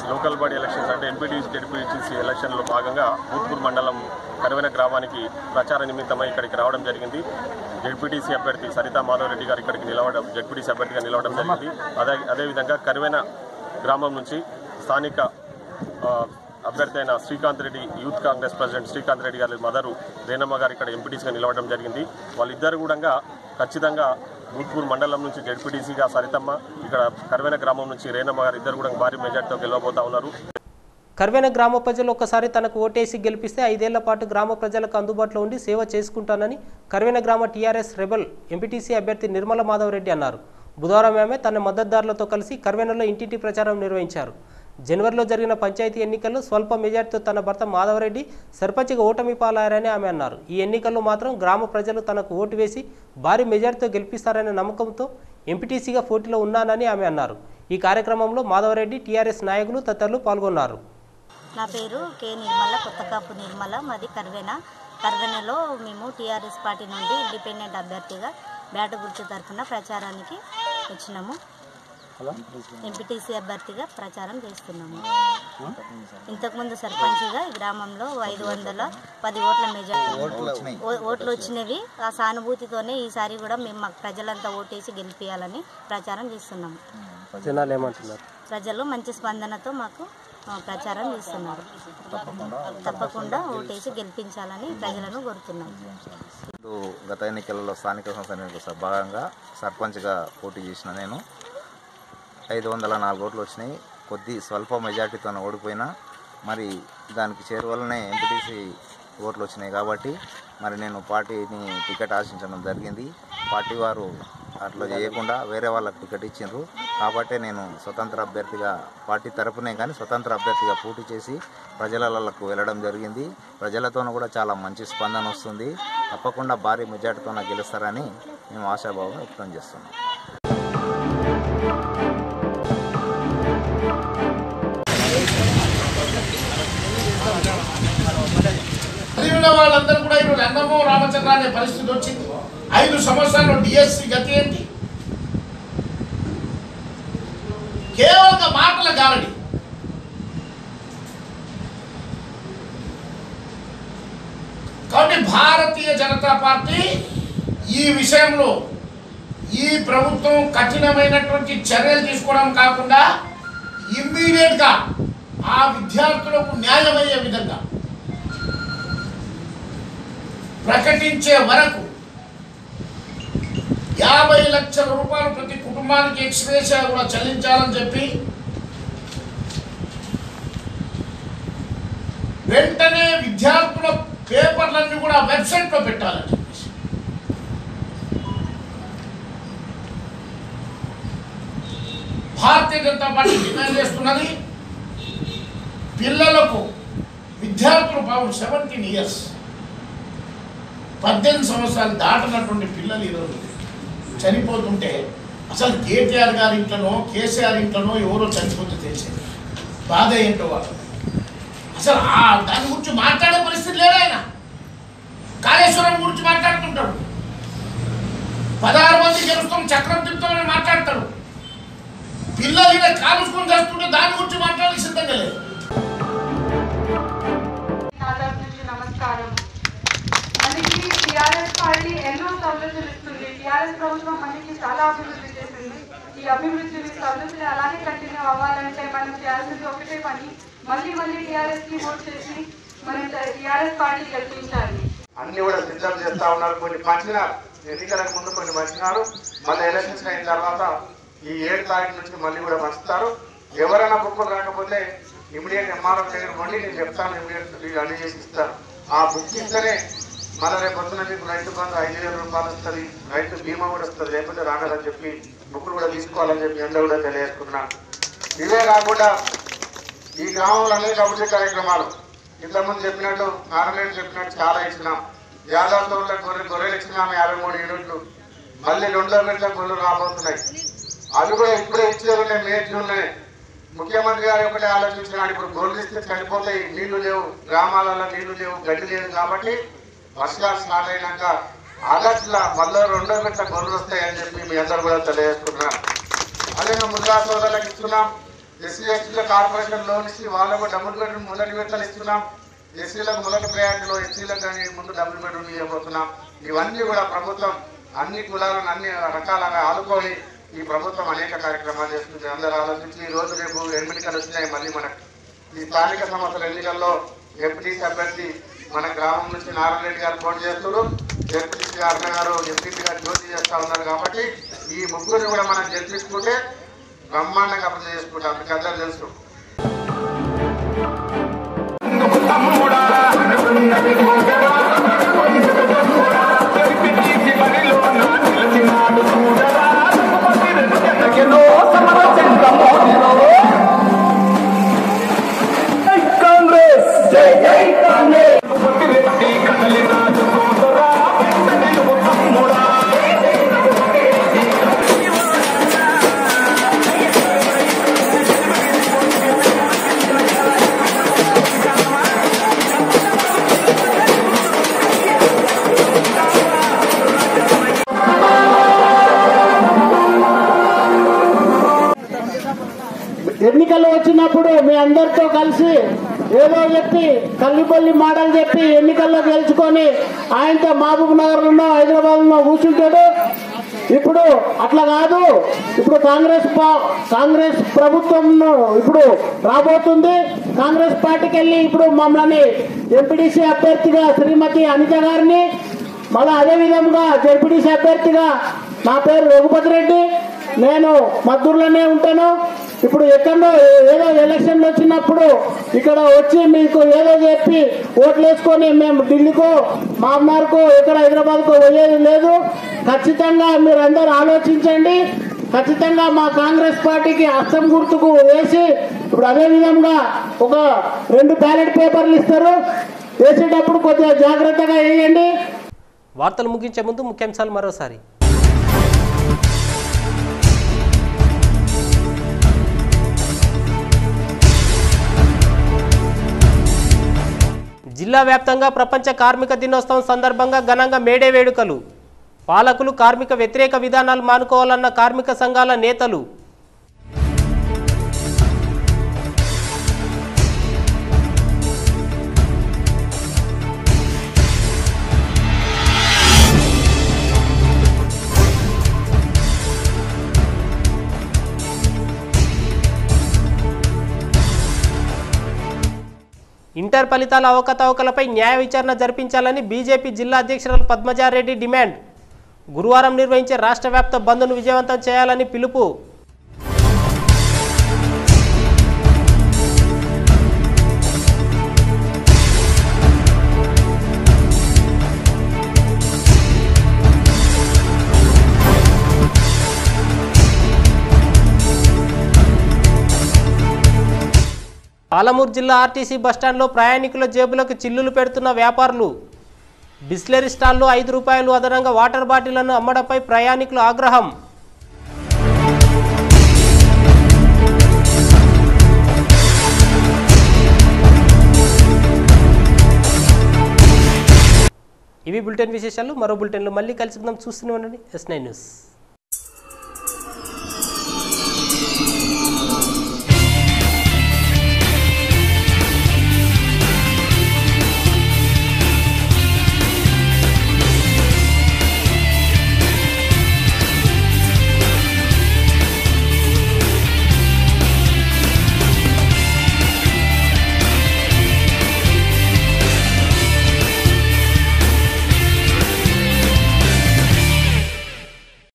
లోకల్ బాడీ ఎలక్షన్స్ అంటే ఎంపీటీసీ జెడ్పీటీసీ ఎలక్షన్లో భాగంగా బూత్పూర్ మండలం కరువెన గ్రామానికి ప్రచార నిమిత్తమై ఇక్కడికి రావడం జరిగింది. జెడ్పీటీసీ అభ్యర్థి సరితా మాధవరెడ్డి గారు ఇక్కడికి జెడ్పీటీసీ అభ్యర్థిగా నిలవడం జరిగింది. అదేవిధంగా కరువెన గ్రామం నుంచి స్థానిక అభ్యర్థి అయిన శ్రీకాంత్ రెడ్డి యూత్ కాంగ్రెస్ ప్రెసిడెంట్ శ్రీకాంత్ రెడ్డి గారి మదరు రేణమ్మ గారు ఇక్కడ ఎంపీటీసీగా నిలవడం జరిగింది. వాళ్ళిద్దరు కూడా ఖచ్చితంగా బూత్పూర్ మండలం నుంచి జెడ్పీటీసీగా సరితమ్మ, ఇక్కడ కరువెన గ్రామం నుంచి రేణమ్మ గారు ఇద్దరు కూడా భారీ మెజార్టీతో గెలవబోతా ఉన్నారు. కరువెన గ్రామ ప్రజలు ఒక్కసారి తనకు ఓటేసి గెలిపిస్తే 5 ఏళ్ల పాటు గ్రామ ప్రజలకు అందుబాటులో ఉండి సేవ చేసుకుంటానని కరువెన గ్రామ టీఆర్ఎస్ రెబల్ ఎంపీటీసీ అభ్యర్థి నిర్మల మాధవరెడ్డి అన్నారు. బుధవారం ఆమె తన మద్దతుదారులతో కలిసి కరువెనలో ఇంటింటి ప్రచారం నిర్వహించారు. జనవరిలో జరిగిన పంచాయతీ ఎన్నికల్లో స్వల్ప మెజార్టీతో తన భర్త మాధవరెడ్డి సర్పంచ్గా ఓటమి పాలయ్యారని ఆమె అన్నారు. ఈ ఎన్నికల్లో మాత్రం గ్రామ ప్రజలు తనకు ఓటు వేసి భారీ మెజార్టీతో గెలిపిస్తారనే నమ్మకంతో ఎంపీటీసీగా పోటీలో ఉన్నానని ఆమె అన్నారు. ఈ కార్యక్రమంలో మాధవరెడ్డి, టీఆర్ఎస్ నాయకులు తదితరులు పాల్గొన్నారు. నా పేరు కే నిర్మల, కొత్తకాపు నిర్మల, మాది కర్వెనలో మేము టీఆర్ఎస్ పార్టీ నుండి ఇండిపెండెంట్ అభ్యర్థిగా బ్యాట గుర్తు తరఫున ప్రచారానికి వచ్చినాము. ఎంపీటీసీ అభ్యర్థిగా ప్రచారం చేస్తున్నాము. ఇంతకుముందు సర్పంచ్గా ఈ గ్రామంలో 510 ఓట్ల మెజార్టీ ఓట్లు వచ్చినవి. ఆ సానుభూతితోనే ఈసారి కూడా మేము మాకు ప్రజలంతా ఓటేసి గెలిపించాలని ప్రచారం చేస్తున్నాము. ప్రజలు మంచి స్పందనతో మాకు ప్రచారం చేస్తున్నారు. తప్పకుండా ఓటేసి గెలిపించాలని ప్రజలను కోరుతున్నాం. గత ఎన్నికలలో స్థానిక సంస్థ ఎన్నికల భాగంగా సర్పంచ్గా పోటీ చేసిన నేను 504 ఓట్లు వచ్చినాయి. కొద్ది స్వల్ప మెజార్టీతో ఓడిపోయినా మరి దానికి చేరువలనే ఎంపీటీసీ ఓట్లు వచ్చినాయి కాబట్టి మరి నేను పార్టీని టికెట్ ఆశించడం జరిగింది. పార్టీ వారు అట్లా చేయకుండా వేరే వాళ్ళకి టికెట్ ఇచ్చిండ్రు కాబట్టి నేను స్వతంత్ర అభ్యర్థిగా పార్టీ తరపునే కానీ స్వతంత్ర అభ్యర్థిగా పోటీ చేసి ప్రజలకు వెళ్ళడం జరిగింది. ప్రజలతోనూ కూడా చాలా మంచి స్పందన వస్తుంది. తప్పకుండా భారీ మెజార్టీతో గెలుస్తారని మేము ఆశాభావం వ్యక్తం చేస్తున్నాం. వాళ్ళందరూ కూడా ఇప్పుడు రంగమో రామచంద్ర అనే పరిస్థితి వచ్చింది. 5 సంవత్సరాలు డిఎస్సి గతి ఏంటి? కేవలం మాటల గారడి. కాబట్టి భారతీయ జనతా పార్టీ ఈ విషయంలో ఈ ప్రభుత్వం కఠినమైనటువంటి చర్యలు తీసుకోవడం కాకుండా ఇమ్మీడియట్గా ఆ విద్యార్థులకు న్యాయమయ్యే విధంగా ప్రకటించే వరకు 50 లక్షల రూపాయలు ప్రతి కుటుంబానికి ఎక్స్‌గ్రేషియా కూడా చెల్లించాలని చెప్పి వెంటనే విద్యార్థుల పేపర్లన్నీ కూడా వెబ్సైట్లో పెట్టాలని చెప్పేసి భారతీయ జనతా పార్టీ డిమాండ్ చేస్తున్నది. పిల్లలకు విద్యార్థులు 17 ఇయర్స్ 18 సంవత్సరాలు దాటినటువంటి పిల్లలు ఈరోజు చనిపోతుంటే అసలు కేటీఆర్ గారి ఇంట్లోనో కేసీఆర్ ఇంట్లోనో ఎవరో చనిపోతే తెలిసేది బాధ ఏంటో వాళ్ళు అసలు దాని గురించి మాట్లాడే పరిస్థితి లేదు. ఆయన కాళేశ్వరం గురించి మాట్లాడుతుంటాడు. 16 మంది గెలుస్తాం చక్రం తిప్పుతామని మాట్లాడతాడు. పిల్లలు ఇలా కాలుసుకొని చేస్తుంటే దాని గురించి మాట్లాడే సిద్ధంగా లేదు. నమస్కారం. మనకి టీఆర్ఎస్ పార్టీ ఎన్నో సౌలభ్యాలు ఇస్తుంది. టీఆర్ఎస్ ప్రభుత్వం మనకి చాలా అభివృద్ధి చేసింది. ఈ అభివృద్ధి సౌలభ్యాలు అలానే కంటిన్యూ అవ్వాలంటే మనం చేయాల్సింది ఒకటే పని, మళ్ళీ టీఆర్ఎస్కి ఓట్ చేసి మనం టీఆర్ఎస్ పార్టీ గెలిపించాలి. అన్ని కూడా సిద్ధం చేస్తా ఉన్నారు. కొన్ని పంచినారు, ఎన్నికలకు ముందు కొన్ని పంచినారు. మళ్ళీ ఎలక్షన్స్ అయిన తర్వాత ఈ 7 తారీఖు నుంచి మళ్ళీ కూడా పంచుతారు. ఎవరైనా బుక్కులు రాకపోతే ఇమీడియట్ ఎంఆర్ఓ దగ్గర మళ్ళీ నేను చెప్తాను, ఇమీడియట్ అన్ని చేసి ఇస్తాను. ఆ బుక్ ఇస్తేనే మళ్ళీ రేపు పొద్దున మీకు రైతు బంధు 5,000 రూపాయలు వస్తుంది, రైతు బీమా కూడా వస్తుంది. లేకపోతే రానదని చెప్పి బుక్కులు కూడా తీసుకోవాలని చెప్పి అందరూ కూడా తెలియజేసుకున్నాను. ఇవే కాకుండా ఈ గ్రామంలో అనేక అభివృద్ధి కార్యక్రమాలు ఇంతకుముందు చెప్పినట్టు నారాయణ చెప్పినట్టు చాలా ఇచ్చినాం. యాదవ్ తోటలో గొర్రెలు ఇచ్చినాము 53 యూనిట్లు. మళ్ళీ 2 గంటల గొర్రెలు రాబోతున్నాయి. అవి కూడా ఇప్పుడే ఇచ్చేది మే జూన్లోనే. ముఖ్యమంత్రి గారు ఒకటే ఆలోచించినాడు, ఇప్పుడు గొర్రెలు ఇస్తే చనిపోతాయి, నీళ్లు లేవు, గ్రామాలలో నీళ్లు లేవు, గడ్డి లేదు కాబట్టి వర్షాలు స్టార్ట్ అయినాక ఆగస్టులో మళ్ళీ 2 గంటల గొర్రెలు వస్తాయని చెప్పి మీ అందరూ కూడా తెలియజేసుకుంటున్నాను. అదే ముద్రా సోదరులకు ఇస్తున్నాం. ఎస్సీ ఎస్టీల కార్పొరేషన్ లోన్ ఇచ్చి వాళ్ళకు డబుల్ బెడ్రూమ్ మొదటి విడతలు ఇస్తున్నాం. ఎస్సీలకు మొదటి ప్రయారిటీలో ఎస్సీలకు కానీ ముందు డబుల్ బెడ్రూమ్ ఇవ్వబోతున్నాం. ఇవన్నీ కూడా ప్రభుత్వం అన్ని కులాలను అన్ని రకాలుగా ఆదుకొని ఈ ప్రభుత్వం అనేక కార్యక్రమాలు చేస్తుంది. అందరూ ఆలోచించి ఈ రోజు రేపు ఎన్నికలు వచ్చినాయి. మళ్ళీ మనకు ఈ స్థానిక సంస్థల ఎన్నికల్లో ఎంపీటీసీ అభ్యర్థి మన గ్రామం నుంచి నారాయణ రెడ్డి గారు పోటీ చేస్తున్నారు. జడ్పీటీసీ అరుణ గారు ఎంపీపీ గారు జ్యోతి చేస్తూ ఉన్నారు. కాబట్టి ఈ ముగ్గురిని కూడా మనం గెలిపించుకుంటే బ్రహ్మాండంగా అభివృద్ధి చేసుకుంటాం. మీకు అందరూ తెలుసు. ఎన్నికలు వచ్చినప్పుడు మీ అందరితో కలిసి ఏదో చెప్పి కల్లిపల్లి మాటలు చెప్పి ఎన్నికల్లో గెలుచుకొని ఆయనతో మహబూబ్ నగర్లో హైదరాబాద్లో కూర్చుంటాడు. ఇప్పుడు అట్లా కాదు. ఇప్పుడు కాంగ్రెస్ ప్రభుత్వం ఇప్పుడు రాబోతుంది. కాంగ్రెస్ పార్టీకి వెళ్ళి ఇప్పుడు మమ్మల్ని ఎంపీటీసీ అభ్యర్థిగా శ్రీమతి అనిత గారిని, మళ్ళీ అదేవిధంగా జడ్పీటీసీ అభ్యర్థిగా నా పేరు రఘుపతి రెడ్డి, నేను మద్దూరులోనే ఉంటాను. ఇప్పుడు ఎక్కడో ఏదో ఎలక్షన్లు వచ్చినప్పుడు ఇక్కడ వచ్చి మీకు ఏదో చెప్పి ఓట్లు వేసుకొని మేము ఢిల్లీకో మామ్నార్కో ఇక్కడ హైదరాబాద్కో పోయేది లేదు. ఖచ్చితంగా మీరందరూ ఆలోచించండి. ఖచ్చితంగా మా కాంగ్రెస్ పార్టీకి హస్తం గుర్తుకు వేసి ఇప్పుడు అదేవిధంగా ఒక 2 బ్యాలెట్ పేపర్లు ఇస్తారు. వేసేటప్పుడు కొద్దిగా జాగ్రత్తగా వేయండి. వార్తలు ముగించే ముందు ముఖ్యాంశాలు మరోసారి. జిల్లా వ్యాప్తంగా ప్రపంచ కార్మిక దినోత్సవం సందర్భంగా ఘనంగా మేడే వేడుకలు. పాలకులు కార్మిక వ్యతిరేక విధానాలు మానుకోవాలన్న కార్మిక సంఘాల నేతలు. ఇంటర్ ఫలితాల అవకతవకలపై న్యాయ విచారణ జరిపించాలని బీజేపీ జిల్లా అధ్యక్షురాలు పద్మజారెడ్డి డిమాండ్. గురువారం నిర్వహించే రాష్ట్ర వ్యాప్త బంద్ను విజయవంతం చేయాలని పిలుపు. పాలమూరు జిల్లా ఆర్టీసీ బస్టాండ్లో ప్రయాణికుల జేబులకు చిల్లులు పెడుతున్న వ్యాపారులు. బిస్లెరీ స్టాల్లో ₹5 అదనంగా వాటర్ బాటిళ్లను అమ్మడంపై ప్రయాణికుల ఆగ్రహం. ఇవి బులెటిన్ విశేషాలు. మరో బులెటిన్లో మళ్ళీ కలుసుకుందాం. చూస్తూనే ఉండండి S9 న్యూస్.